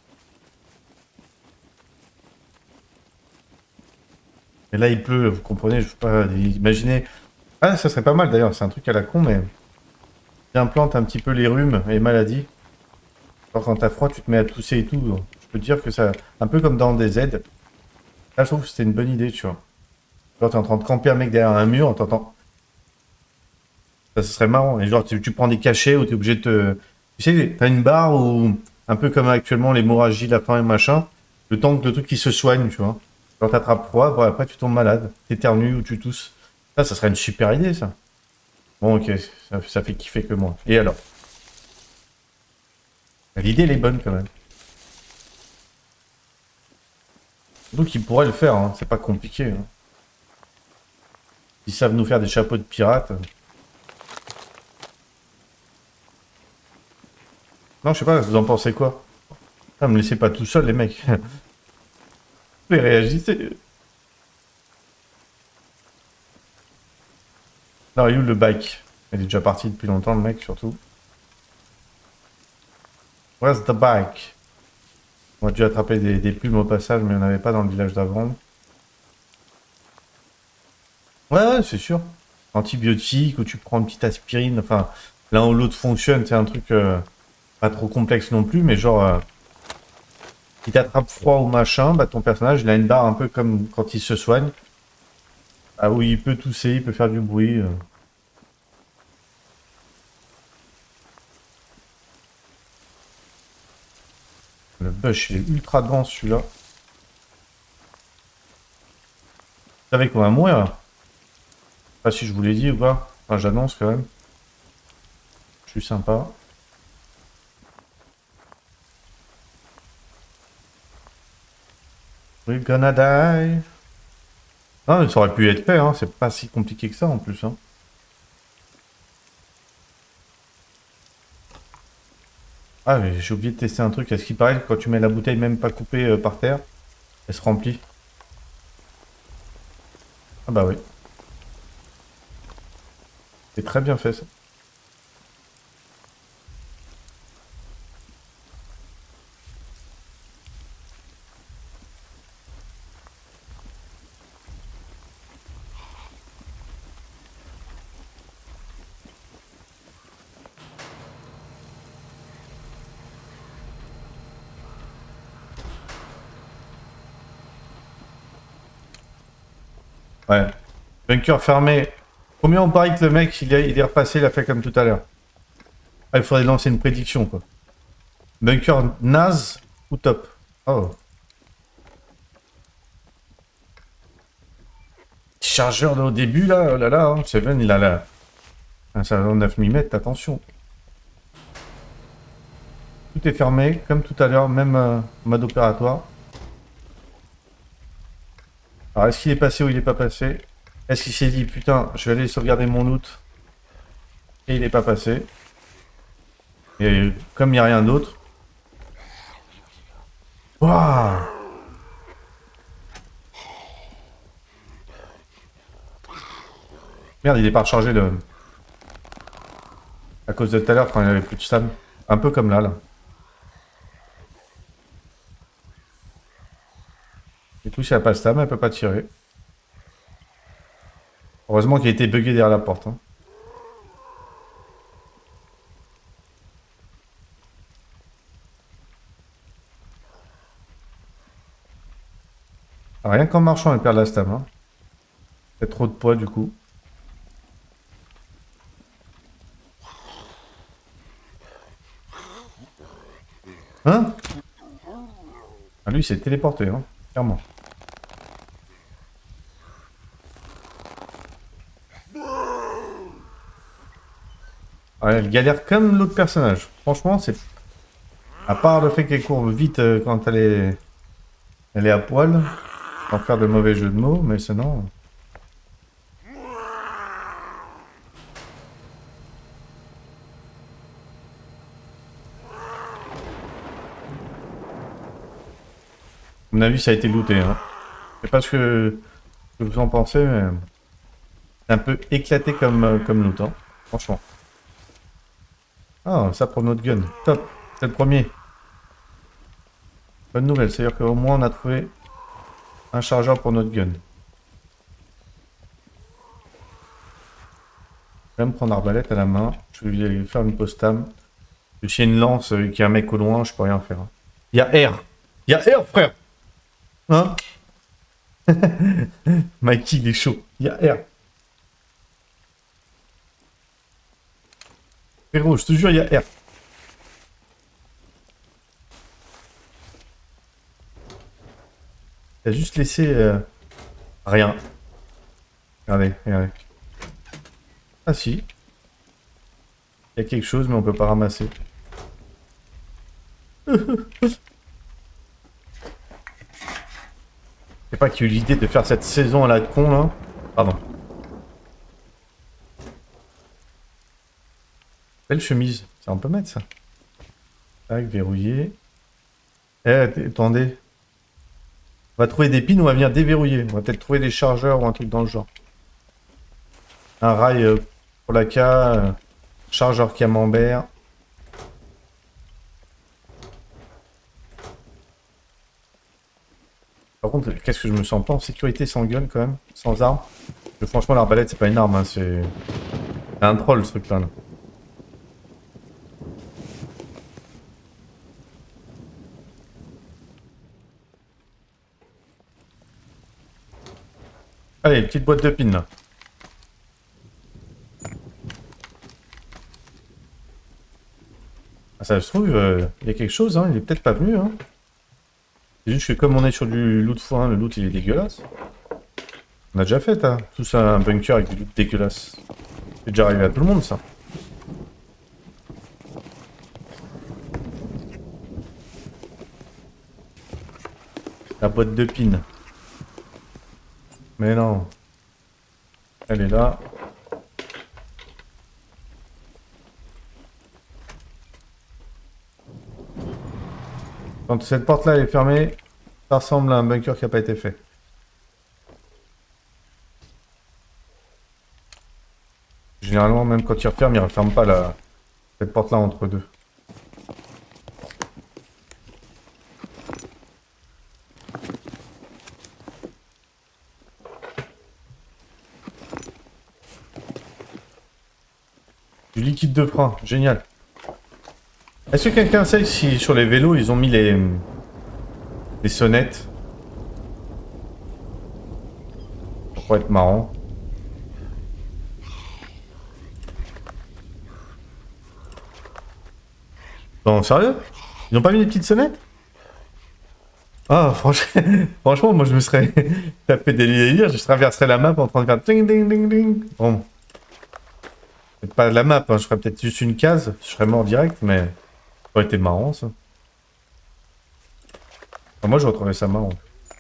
Speaker 4: Et là, il pleut, vous comprenez, je ne peux pas imaginer. Ah, ça serait pas mal d'ailleurs, c'est un truc à la con, mais... Tu implantes un petit peu les rhumes et maladies. Alors quand t'as froid, tu te mets à tousser et tout. Je peux te dire que ça... Un peu comme dans des aides. Là, je trouve que c'était une bonne idée, tu vois. Genre, t'es en train de camper un mec derrière un mur, on t'entend. Ça, ce serait marrant. Et genre, tu, tu prends des cachets où t'es obligé de te... Tu sais, t'as une barre où... Un peu comme actuellement l'hémorragie, la faim et machin. Le temps que le truc qui se soigne, tu vois. Quand t'attrapes froid, bon, après tu tombes malade. T'éternues ou tu tousses. Ça, ça serait une super idée, ça. Bon, ok. Ça, ça fait kiffer que moi. Et alors? L'idée, elle est bonne, quand même. Donc, ils pourraient le faire, hein. C'est pas compliqué, hein. Ils savent nous faire des chapeaux de pirates. Non, je sais pas, vous en pensez quoi? Ah, me laissez pas tout seul, les mecs. Vous réagissez. Non, il est où le bike? Il est déjà parti depuis longtemps, le mec, surtout. Where's the bike? On a dû attraper des, des plumes au passage, mais il n'y en avait pas dans le village d'avant. Ouais, ouais, c'est sûr. Antibiotiques, ou tu prends une petite aspirine, enfin, l'un ou l'autre fonctionne, c'est un truc euh, pas trop complexe non plus, mais genre, euh, si t'attrapes froid ou machin, bah ton personnage, il a une barre un peu comme quand il se soigne. Ah oui, il peut tousser, il peut faire du bruit. Euh. Le bush, il est ultra dense, celui-là. Vous savez qu'on va mourir, là. Je sais pas si je vous l'ai dit ou pas. Enfin, j'annonce quand même. Je suis sympa. We're gonna die. Non, ça aurait pu être fait, hein. C'est pas si compliqué que ça en plus. Hein. Ah, mais j'ai oublié de tester un truc. Est-ce qu'il paraît que quand tu mets la bouteille même pas coupée euh, par terre, elle se remplit? Ah bah oui. C'est très bien fait ça. Ouais. Bunker fermé. Combien on parie que le mec, il est, il est repassé, il a fait comme tout à l'heure? Ah, il faudrait lancer une prédiction, quoi. Bunker naze ou top? Oh. Chargeur de au début, là, oh là là, hein. Seven, il a la... Un salon neuf millimètres, attention. Tout est fermé, comme tout à l'heure, même euh, mode opératoire. Alors, est-ce qu'il est passé ou il est pas passé? Est-ce qu'il s'est dit, putain, je vais aller sauvegarder mon loot? Et il n'est pas passé. Et comme il n'y a rien d'autre... Waouh! Merde, il est pas rechargé le... À cause de tout à l'heure quand il avait plus de stam. Un peu comme là, là. Du coup, si elle n'a pas de stam, elle peut pas tirer. Heureusement qu'il a été bugué derrière la porte. Hein. Rien qu'en marchant, elle perd la stam. Hein. C'est trop de poids, du coup. Hein? Ah, lui, il s'est téléporté, hein, clairement. Ouais, elle galère comme l'autre personnage. Franchement, c'est... À part le fait qu'elle court vite euh, quand elle est... Elle est à poil, sans faire de mauvais jeux de mots, mais sinon... À mon avis, ça a été looté. Hein. Je sais pas ce que, ce que vous en pensez, mais... C'est un peu éclaté comme, euh, comme loot, hein. Franchement. Ah, ça pour notre gun. Top. C'est le premier. Bonne nouvelle, c'est-à-dire qu'au moins on a trouvé un chargeur pour notre gun. Je vais me prendre l'arbalète à la main. Je vais aller faire une post-tam. S'il y a une lance et qu'il y a un mec au loin, je peux rien faire. Il y a R. Il y a R, frère. Hein? Mikey, il est chaud. Il y a R. Frérot, je te jure, il y a R. Il a juste laissé... Euh, rien. Regardez, regardez. Ah si. Il y a quelque chose, mais on peut pas ramasser. C'est pas qu'il y a eu l'idée de faire cette saison à la con, là. Pardon. Belle chemise. Ça, on peut mettre ça. Tac, verrouillé. Eh, attendez. On va trouver des pins, on va venir déverrouiller. On va peut-être trouver des chargeurs ou un truc dans le genre. Un rail euh, pour la K. Euh, chargeur camembert. Par contre, qu'est-ce que je me sens pas en sécurité sans gun quand même, sans arme. Parce que franchement, l'arbalète, c'est pas une arme, hein, c'est un troll ce truc-là. Là. Allez, petite boîte de pins là. Ah, ça se trouve, il euh, y a quelque chose, hein, il est peut-être pas venu. Hein. C'est juste que comme on est sur du loot foin, le loot il est dégueulasse. On a déjà fait, hein, tout ça, un bunker avec du loot dégueulasse. C'est déjà arrivé à tout le monde, ça. La boîte de pins. Mais non. Elle est là. Quand cette porte-là est fermée, ça ressemble à un bunker qui n'a pas été fait. Généralement, même quand il referme, il ne referme pas la... cette porte-là entre deux. Du liquide de frein, génial. Est-ce que quelqu'un sait si sur les vélos ils ont mis les, les sonnettes? Ça pourrait être marrant. Non, sérieux? Ils n'ont pas mis les petites sonnettes? Ah, franchement, franchement, moi je me serais tapé des délires, je traverserais la map en train de faire ding ding ding ding. Bon. C'est pas la map, hein. Je ferais peut-être juste une case, je serais mort direct, mais... Ça aurait été marrant, ça. Enfin, moi, je retrouvais ça marrant.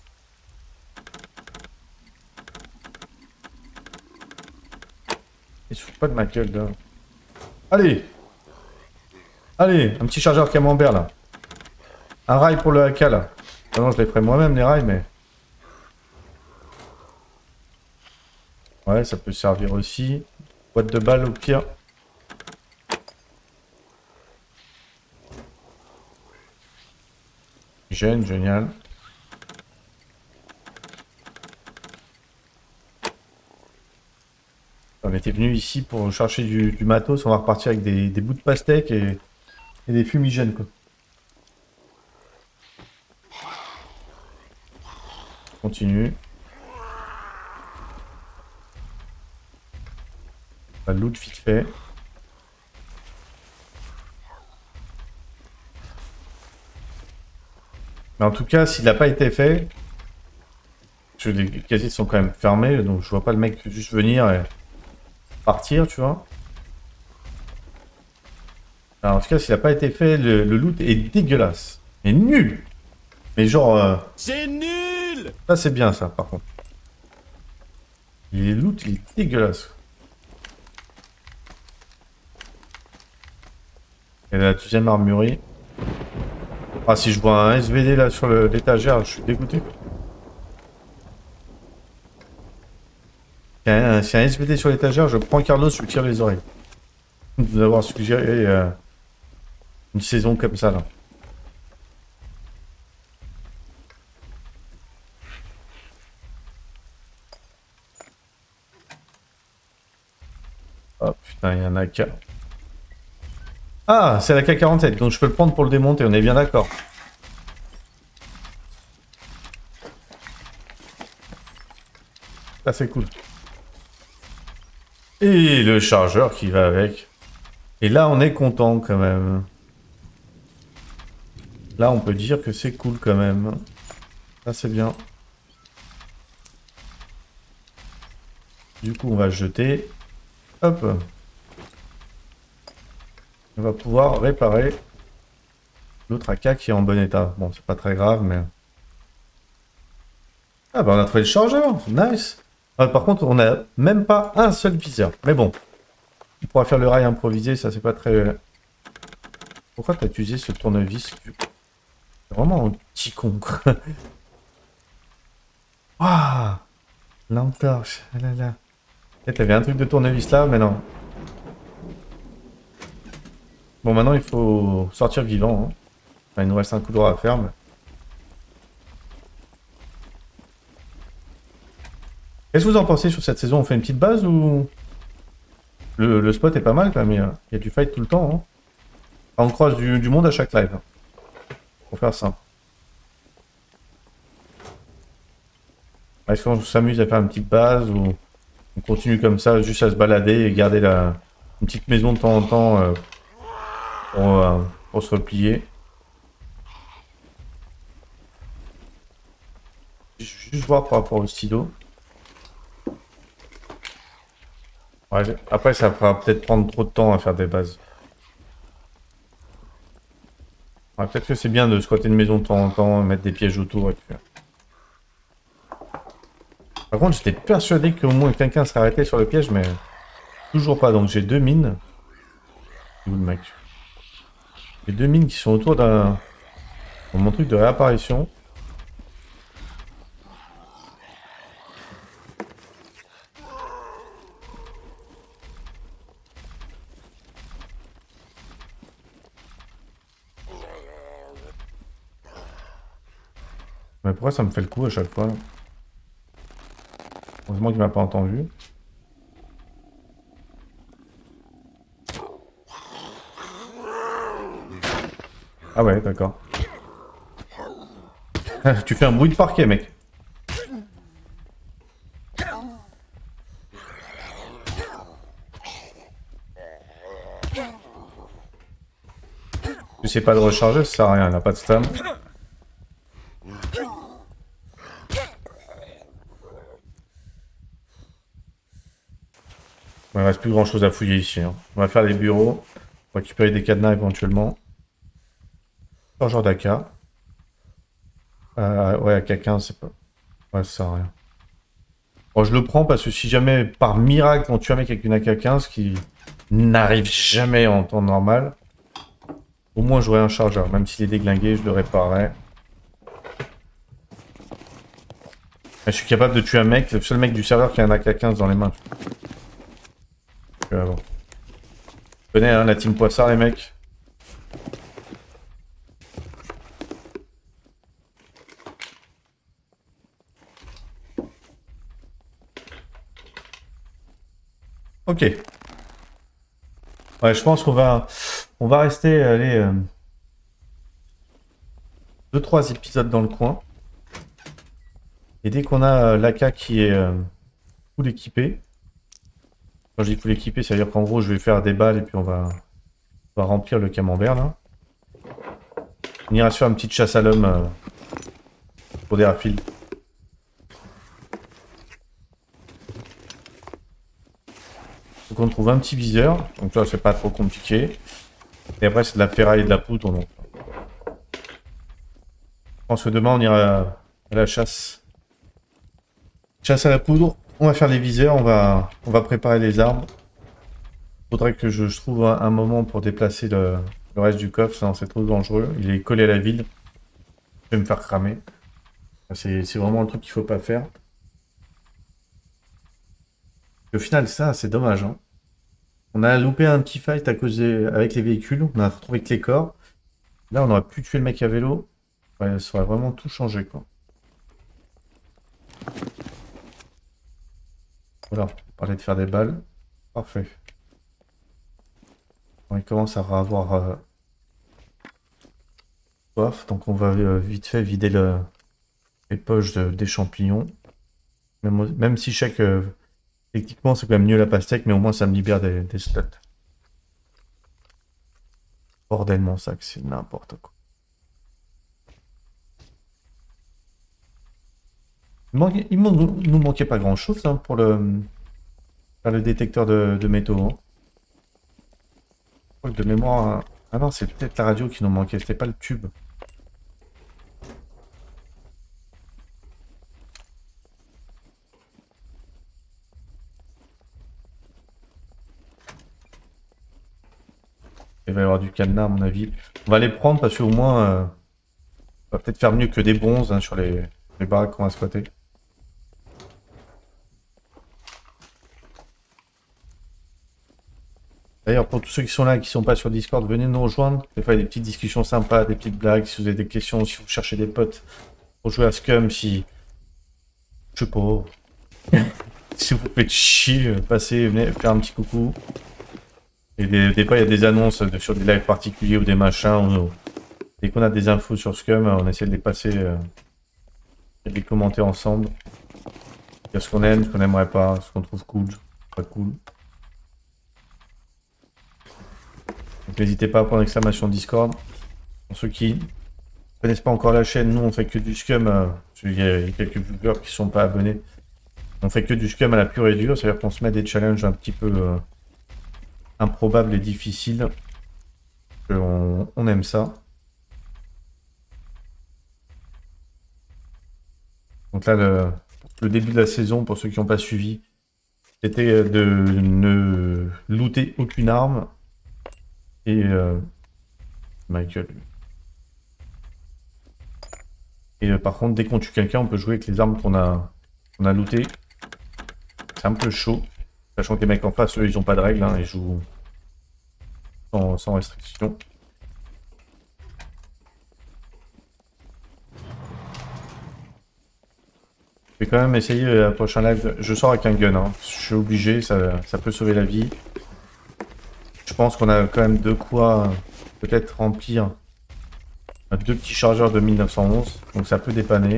Speaker 4: Il se fout pas de ma gueule, là. Allez! Allez, un petit chargeur camembert, là. Un rail pour le A K, là. Ah non, je les ferai moi-même, les rails, mais... Ouais, ça peut servir aussi. Boîte de balles au pire. Gêne, génial. On était venu ici pour chercher du, du matos. On va repartir avec des, des bouts de pastèque et, et des fumigènes, quoi. Continue. On va loot vite fait. Mais en tout cas, s'il n'a pas été fait, parce que les casiers sont quand même fermés, donc je vois pas le mec juste venir et partir, tu vois. Alors, en tout cas, s'il n'a pas été fait, le, le loot est dégueulasse. Mais nul. Mais genre... Euh...
Speaker 5: C'est nul!
Speaker 4: Ça, c'est bien, ça, par contre. Les loot, il est dégueulasse. Et la deuxième armurerie. Ah, si je vois un S V D là sur l'étagère, je suis dégoûté. Si un, si un S V D sur l'étagère, je prends Carlos, je lui tire les oreilles. De nous avoir suggéré euh, une saison comme ça là. Oh putain, il y en a qu'un. Ah, c'est la K quarante-sept, donc je peux le prendre pour le démonter, on est bien d'accord. Ça c'est cool. Et le chargeur qui va avec. Et là on est content quand même. Là on peut dire que c'est cool quand même. Ça c'est bien. Du coup on va jeter. Hop. On va pouvoir réparer l'autre A K qui est en bon état. Bon, c'est pas très grave, mais... Ah bah on a trouvé le chargeur, nice. Ah, par contre, on n'a même pas un seul viseur. Mais bon, on pourra faire le rail improvisé, ça c'est pas très... Pourquoi t'as utilisé ce tournevis? C'est vraiment un petit con, quoi. Waouh, lampe torche, ah là là. Et t'avais un truc de tournevis là, mais non. Bon, maintenant, il faut sortir vivant. Hein. Enfin, il nous reste un couloir à faire. Mais... Qu'est-ce que vous en pensez sur cette saison? On fait une petite base ou... Le, le spot est pas mal quand même. Il y a du fight tout le temps. Hein. Enfin, on croise du, du monde à chaque live. Hein. Pour faire simple. Est-ce qu'on s'amuse à faire une petite base ou on continue comme ça, juste à se balader et garder la... une petite maison de temps en temps euh... Pour, euh, pour se replier. Juste voir par rapport au stylo. Ouais, après, ça va peut-être prendre trop de temps à faire des bases. Ouais, peut-être que c'est bien de squatter une maison de temps en temps, mettre des pièges autour. Et puis... Par contre, j'étais persuadé qu'au moins quelqu'un serait arrêté sur le piège, mais toujours pas. Donc j'ai deux mines. Où le mec? Les deux mines qui sont autour d'un... Mon truc de réapparition. Mais pourquoi ça me fait le coup à chaque fois? Heureusement qu'il m'a pas entendu. Ah ouais, d'accord. Tu fais un bruit de parquet, mec. Tu sais pas de recharger, ça sert à rien, elle a pas de stam. Bon, il reste plus grand chose à fouiller ici. Hein. On va faire les bureaux, pour récupérer des cadenas éventuellement. Chargeur d'A K. Euh, ouais, A K quinze, c'est pas... Ouais, ça sert à rien. Bon, je le prends parce que si jamais, par miracle, on tue un mec avec une A K quinze qui n'arrive jamais en temps normal, au moins j'aurai un chargeur. Même s'il est déglingué, je le réparerai. Je suis capable de tuer un mec, le seul mec du serveur qui a un A K quinze dans les mains. Donc, euh, bon. Je connais hein, la team Poissard les mecs. Ok. Ouais, je pense qu'on va, on va rester, allez, euh, deux trois épisodes dans le coin. Et dès qu'on a euh, l'A K qui est euh, full équipé, quand je dis full équipé, ça veut dire qu'en gros, je vais faire des balles et puis on va, on va remplir le camembert là. On ira se faire une petite chasse à l'homme euh, pour des raffiles. Faut qu'on trouve un petit viseur, donc là c'est pas trop compliqué. Et après c'est de la ferraille et de la poudre. Donc. Je pense que demain on ira à la chasse. Chasse à la poudre, on va faire les viseurs, on va, on va préparer les armes. Faudrait que je, je trouve un, un moment pour déplacer le, le reste du coffre, sinon c'est trop dangereux. Il est collé à la ville. Je vais me faire cramer. C'est vraiment le truc qu'il faut pas faire. Et au final, ça, c'est dommage. Hein. On a loupé un petit fight à cause des... avec les véhicules. On a retrouvé que les corps. Là, on aurait pu tuer le mec à vélo. Ouais, ça aurait vraiment tout changé, quoi. Voilà, on parlait de faire des balles. Parfait. On commence à avoir euh... soif, donc on va euh, vite fait vider le... les poches de... des champignons. Même, même si chaque... Euh... Techniquement, c'est quand même mieux la pastèque, mais au moins ça me libère des, des slots. Bordel, mon sac, c'est n'importe quoi. Il, manquait, il nous manquait pas grand chose hein, pour le, faire le détecteur de, de métaux. Hein. De mémoire. Hein. Ah non, c'est peut-être la radio qui nous manquait, c'était pas le tube. Il va y avoir du cadenas à mon avis. On va les prendre parce qu'au moins, euh, on va peut-être faire mieux que des bronzes hein, sur les, les baraques qu'on va squatter. D'ailleurs, pour tous ceux qui sont là et qui sont pas sur Discord, venez nous rejoindre. Des fois, il y a des petites discussions sympas, des petites blagues. Si vous avez des questions, si vous cherchez des potes pour jouer à Scum, si... Je sais pas... si vous faites chier, passez, venez faire un petit coucou. Et des, des fois, il y a des annonces de, sur des lives particuliers ou des machins. Ou, dès qu'on a des infos sur Scum, on essaie de les passer euh, et de les commenter ensemble. Il y a ce qu'on aime, ce qu'on n'aimerait pas, ce qu'on trouve cool, pas cool. Donc n'hésitez pas à prendre l'exclamation Discord. Pour ceux qui ne connaissent pas encore la chaîne, nous on fait que du Scum. Euh, il y a quelques viewers qui ne sont pas abonnés. On fait que du Scum à la pure et dure, c'est-à-dire qu'on se met des challenges un petit peu... Euh, improbable et difficile. On, on aime ça. Donc là, le, le début de la saison, pour ceux qui n'ont pas suivi, c'était de ne looter aucune arme. Et... Euh, ma gueule. Et euh, par contre, dès qu'on tue quelqu'un, on peut jouer avec les armes qu'on a, qu'on a lootées. C'est un peu chaud. Sachant que les mecs en face, eux, ils n'ont pas de règles, hein, ils jouent sans, sans restriction. Je vais quand même essayer euh, la prochaine live. Je sors avec un gun, hein. Je suis obligé, ça, ça peut sauver la vie. Je pense qu'on a quand même de quoi peut-être remplir deux petits chargeurs de mille neuf cent onze, donc ça peut dépanner.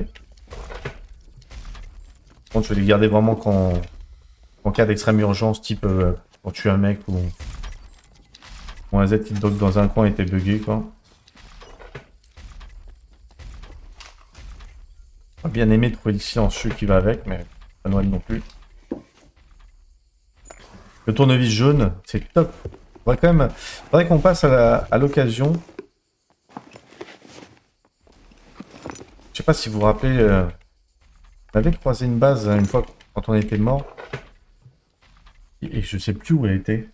Speaker 4: Par contre, je vais les garder vraiment quand... en cas d'extrême urgence, type euh, pour tuer un mec ou, ou un Z qui dock dans un coin était bugué quoi. J'aurais bien aimé trouver le silencieux qui va avec, mais pas Noël non plus. Le tournevis jaune, c'est top. Faudrait quand même, faudrait qu'on passe à l'occasion. Je sais pas si vous vous rappelez, euh, on avait croisé une base une fois quand on était mort. Et je sais plus où elle était.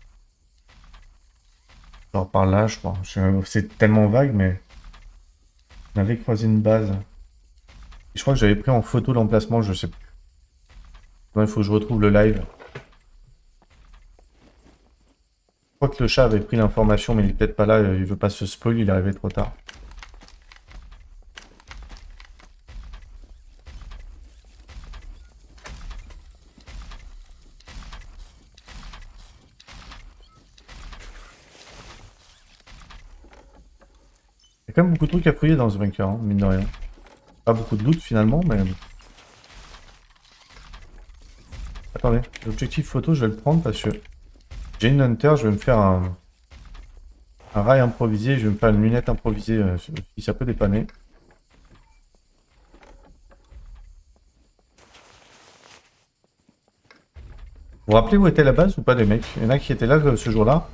Speaker 4: Genre par là, je crois. C'est tellement vague, mais... On avait croisé une base. Je crois que j'avais pris en photo l'emplacement, je sais plus. Non, il faut que je retrouve le live. Je crois que le chat avait pris l'information, mais il est peut-être pas là, il veut pas se spoil, il est arrivé trop tard. Il y a quand même beaucoup de trucs à fouiller dans ce bunker, hein, mine de rien. Pas beaucoup de loot finalement, mais... Attendez, l'objectif photo, je vais le prendre parce que j'ai une hunter, je vais me faire un, un rail improvisé, je vais me faire une lunette improvisée euh, si ça peut dépanner. Vous vous rappelez où était la base ou pas les mecs? Il y en a qui étaient là euh, ce jour-là?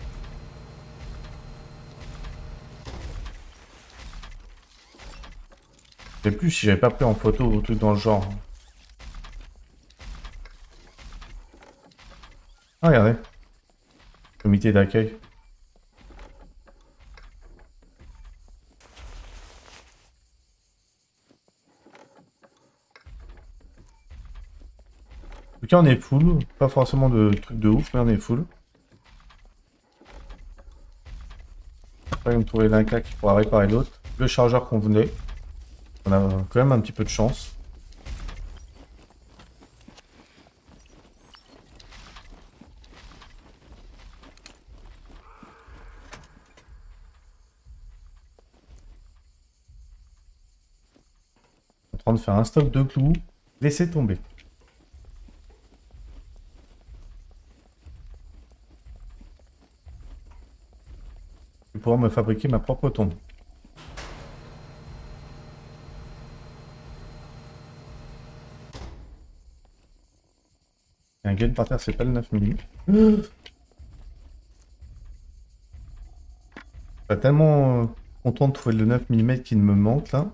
Speaker 4: Je sais plus si j'avais pas pris en photo ou truc dans le genre. Ah, regardez. Comité d'accueil. En tout cas, on est full. Pas forcément de trucs de ouf, mais on est full. Après, on me trouver l'un qui pourra réparer l'autre. Le chargeur qu'on venait. On a quand même un petit peu de chance. En train de faire un stock de clous. Laissez tomber. Je vais pouvoir me fabriquer ma propre tombe. Un gun par terre, c'est pas le neuf millimètres. Je suis tellement euh, content de trouver le neuf millimètres qui me manque là.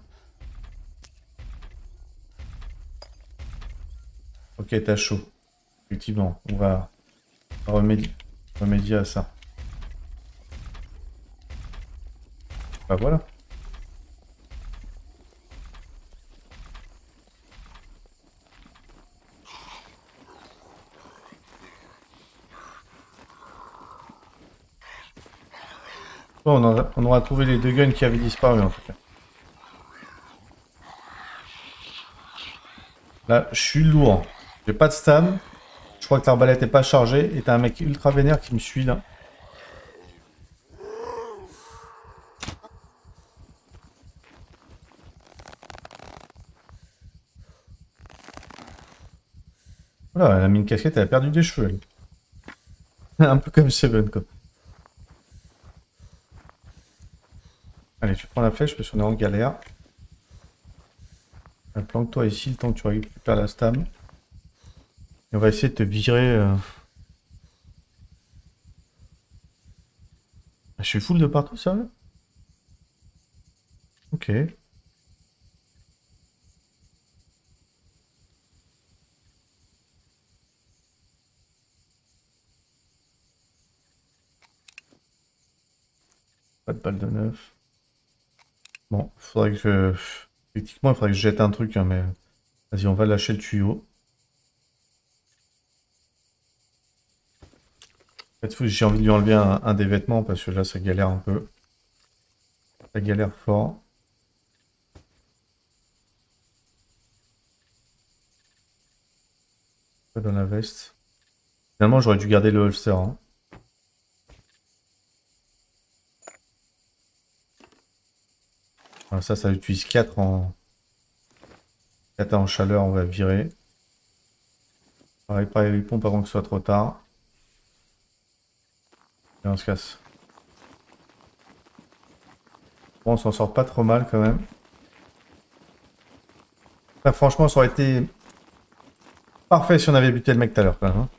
Speaker 4: Ok, t'as chaud. Effectivement, on va remédier, remédier à ça. Bah voilà. Bon, on, aura, on aura trouvé les deux guns qui avaient disparu en tout cas. Là, je suis lourd. J'ai pas de stam. Je crois que l'arbalète est pas chargée. Et t'as un mec ultra vénère qui me suit là. Voilà, elle a mis une casquette, elle a perdu des cheveux. Elle. Un peu comme Seven quoi. Allez, tu prends la flèche parce qu'on est en galère. Planque-toi ici le temps que tu récupères la stam. Et on va essayer de te virer. Euh... Je suis full de partout, sérieux? Ok. Pas de balle de neuf. Bon, faudrait que je... Effectivement, il faudrait que je jette un truc, hein, mais... Vas-y, on va lâcher le tuyau. En fait, j'ai envie de lui enlever un, un des vêtements, parce que là, ça galère un peu. Ça galère fort. Pas dans la veste. Finalement, j'aurais dû garder le holster, hein. Ça, ça utilise quatre en... quatre en chaleur, on va virer. Pareil, pareil, les pompes avant que ce soit trop tard. Et on se casse. Bon, on s'en sort pas trop mal quand même. Enfin, franchement, ça aurait été parfait si on avait buté le mec tout à l'heure quand même. Hein.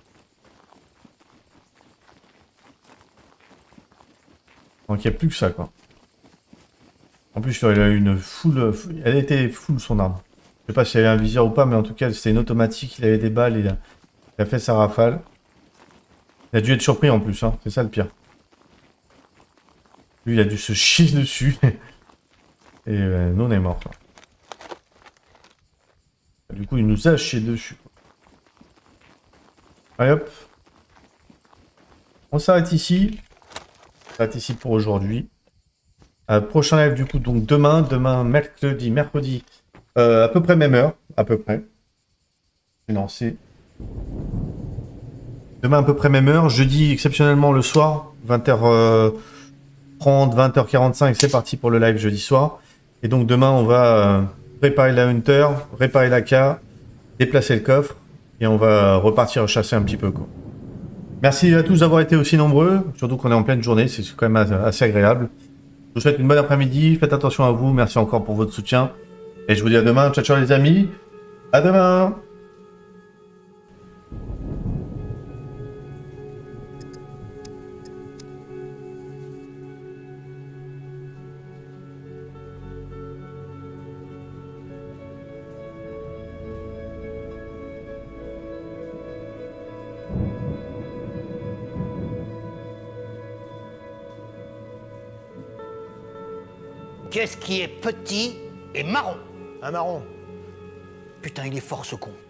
Speaker 4: Donc il n'y a plus que ça quoi. En plus, il a eu une full... Elle était full son arme. Je sais pas si elle avait un viseur ou pas, mais en tout cas, c'était une automatique. Il avait des balles, il a, il a fait sa rafale. Il a dû être surpris en plus, hein. C'est ça le pire. Lui, il a dû se chier dessus. Et euh, nous, on est mort. coup, il nous a chié dessus. Allez hop. On s'arrête ici. On s'arrête ici pour aujourd'hui. Euh, prochain live, du coup, donc demain. Demain, mercredi. Mercredi. Euh, à peu près même heure. À peu près. Je vais lancer. Demain, à peu près même heure. Jeudi, exceptionnellement, le soir. vingt heures trente, vingt heures quarante-cinq. C'est parti pour le live jeudi soir. Et donc, demain, on va euh, préparer la Hunter, réparer la K, déplacer le coffre. Et on va repartir chasser un petit peu, quoi. Merci à tous d'avoir été aussi nombreux, surtout qu'on est en pleine journée, c'est quand même assez agréable. Je vous souhaite une bonne après-midi, faites attention à vous, merci encore pour votre soutien. Et je vous dis à demain, ciao ciao les amis, à demain.
Speaker 2: Qu'est-ce qui est petit et marron?
Speaker 6: Un marron.
Speaker 2: Putain, il est fort ce con.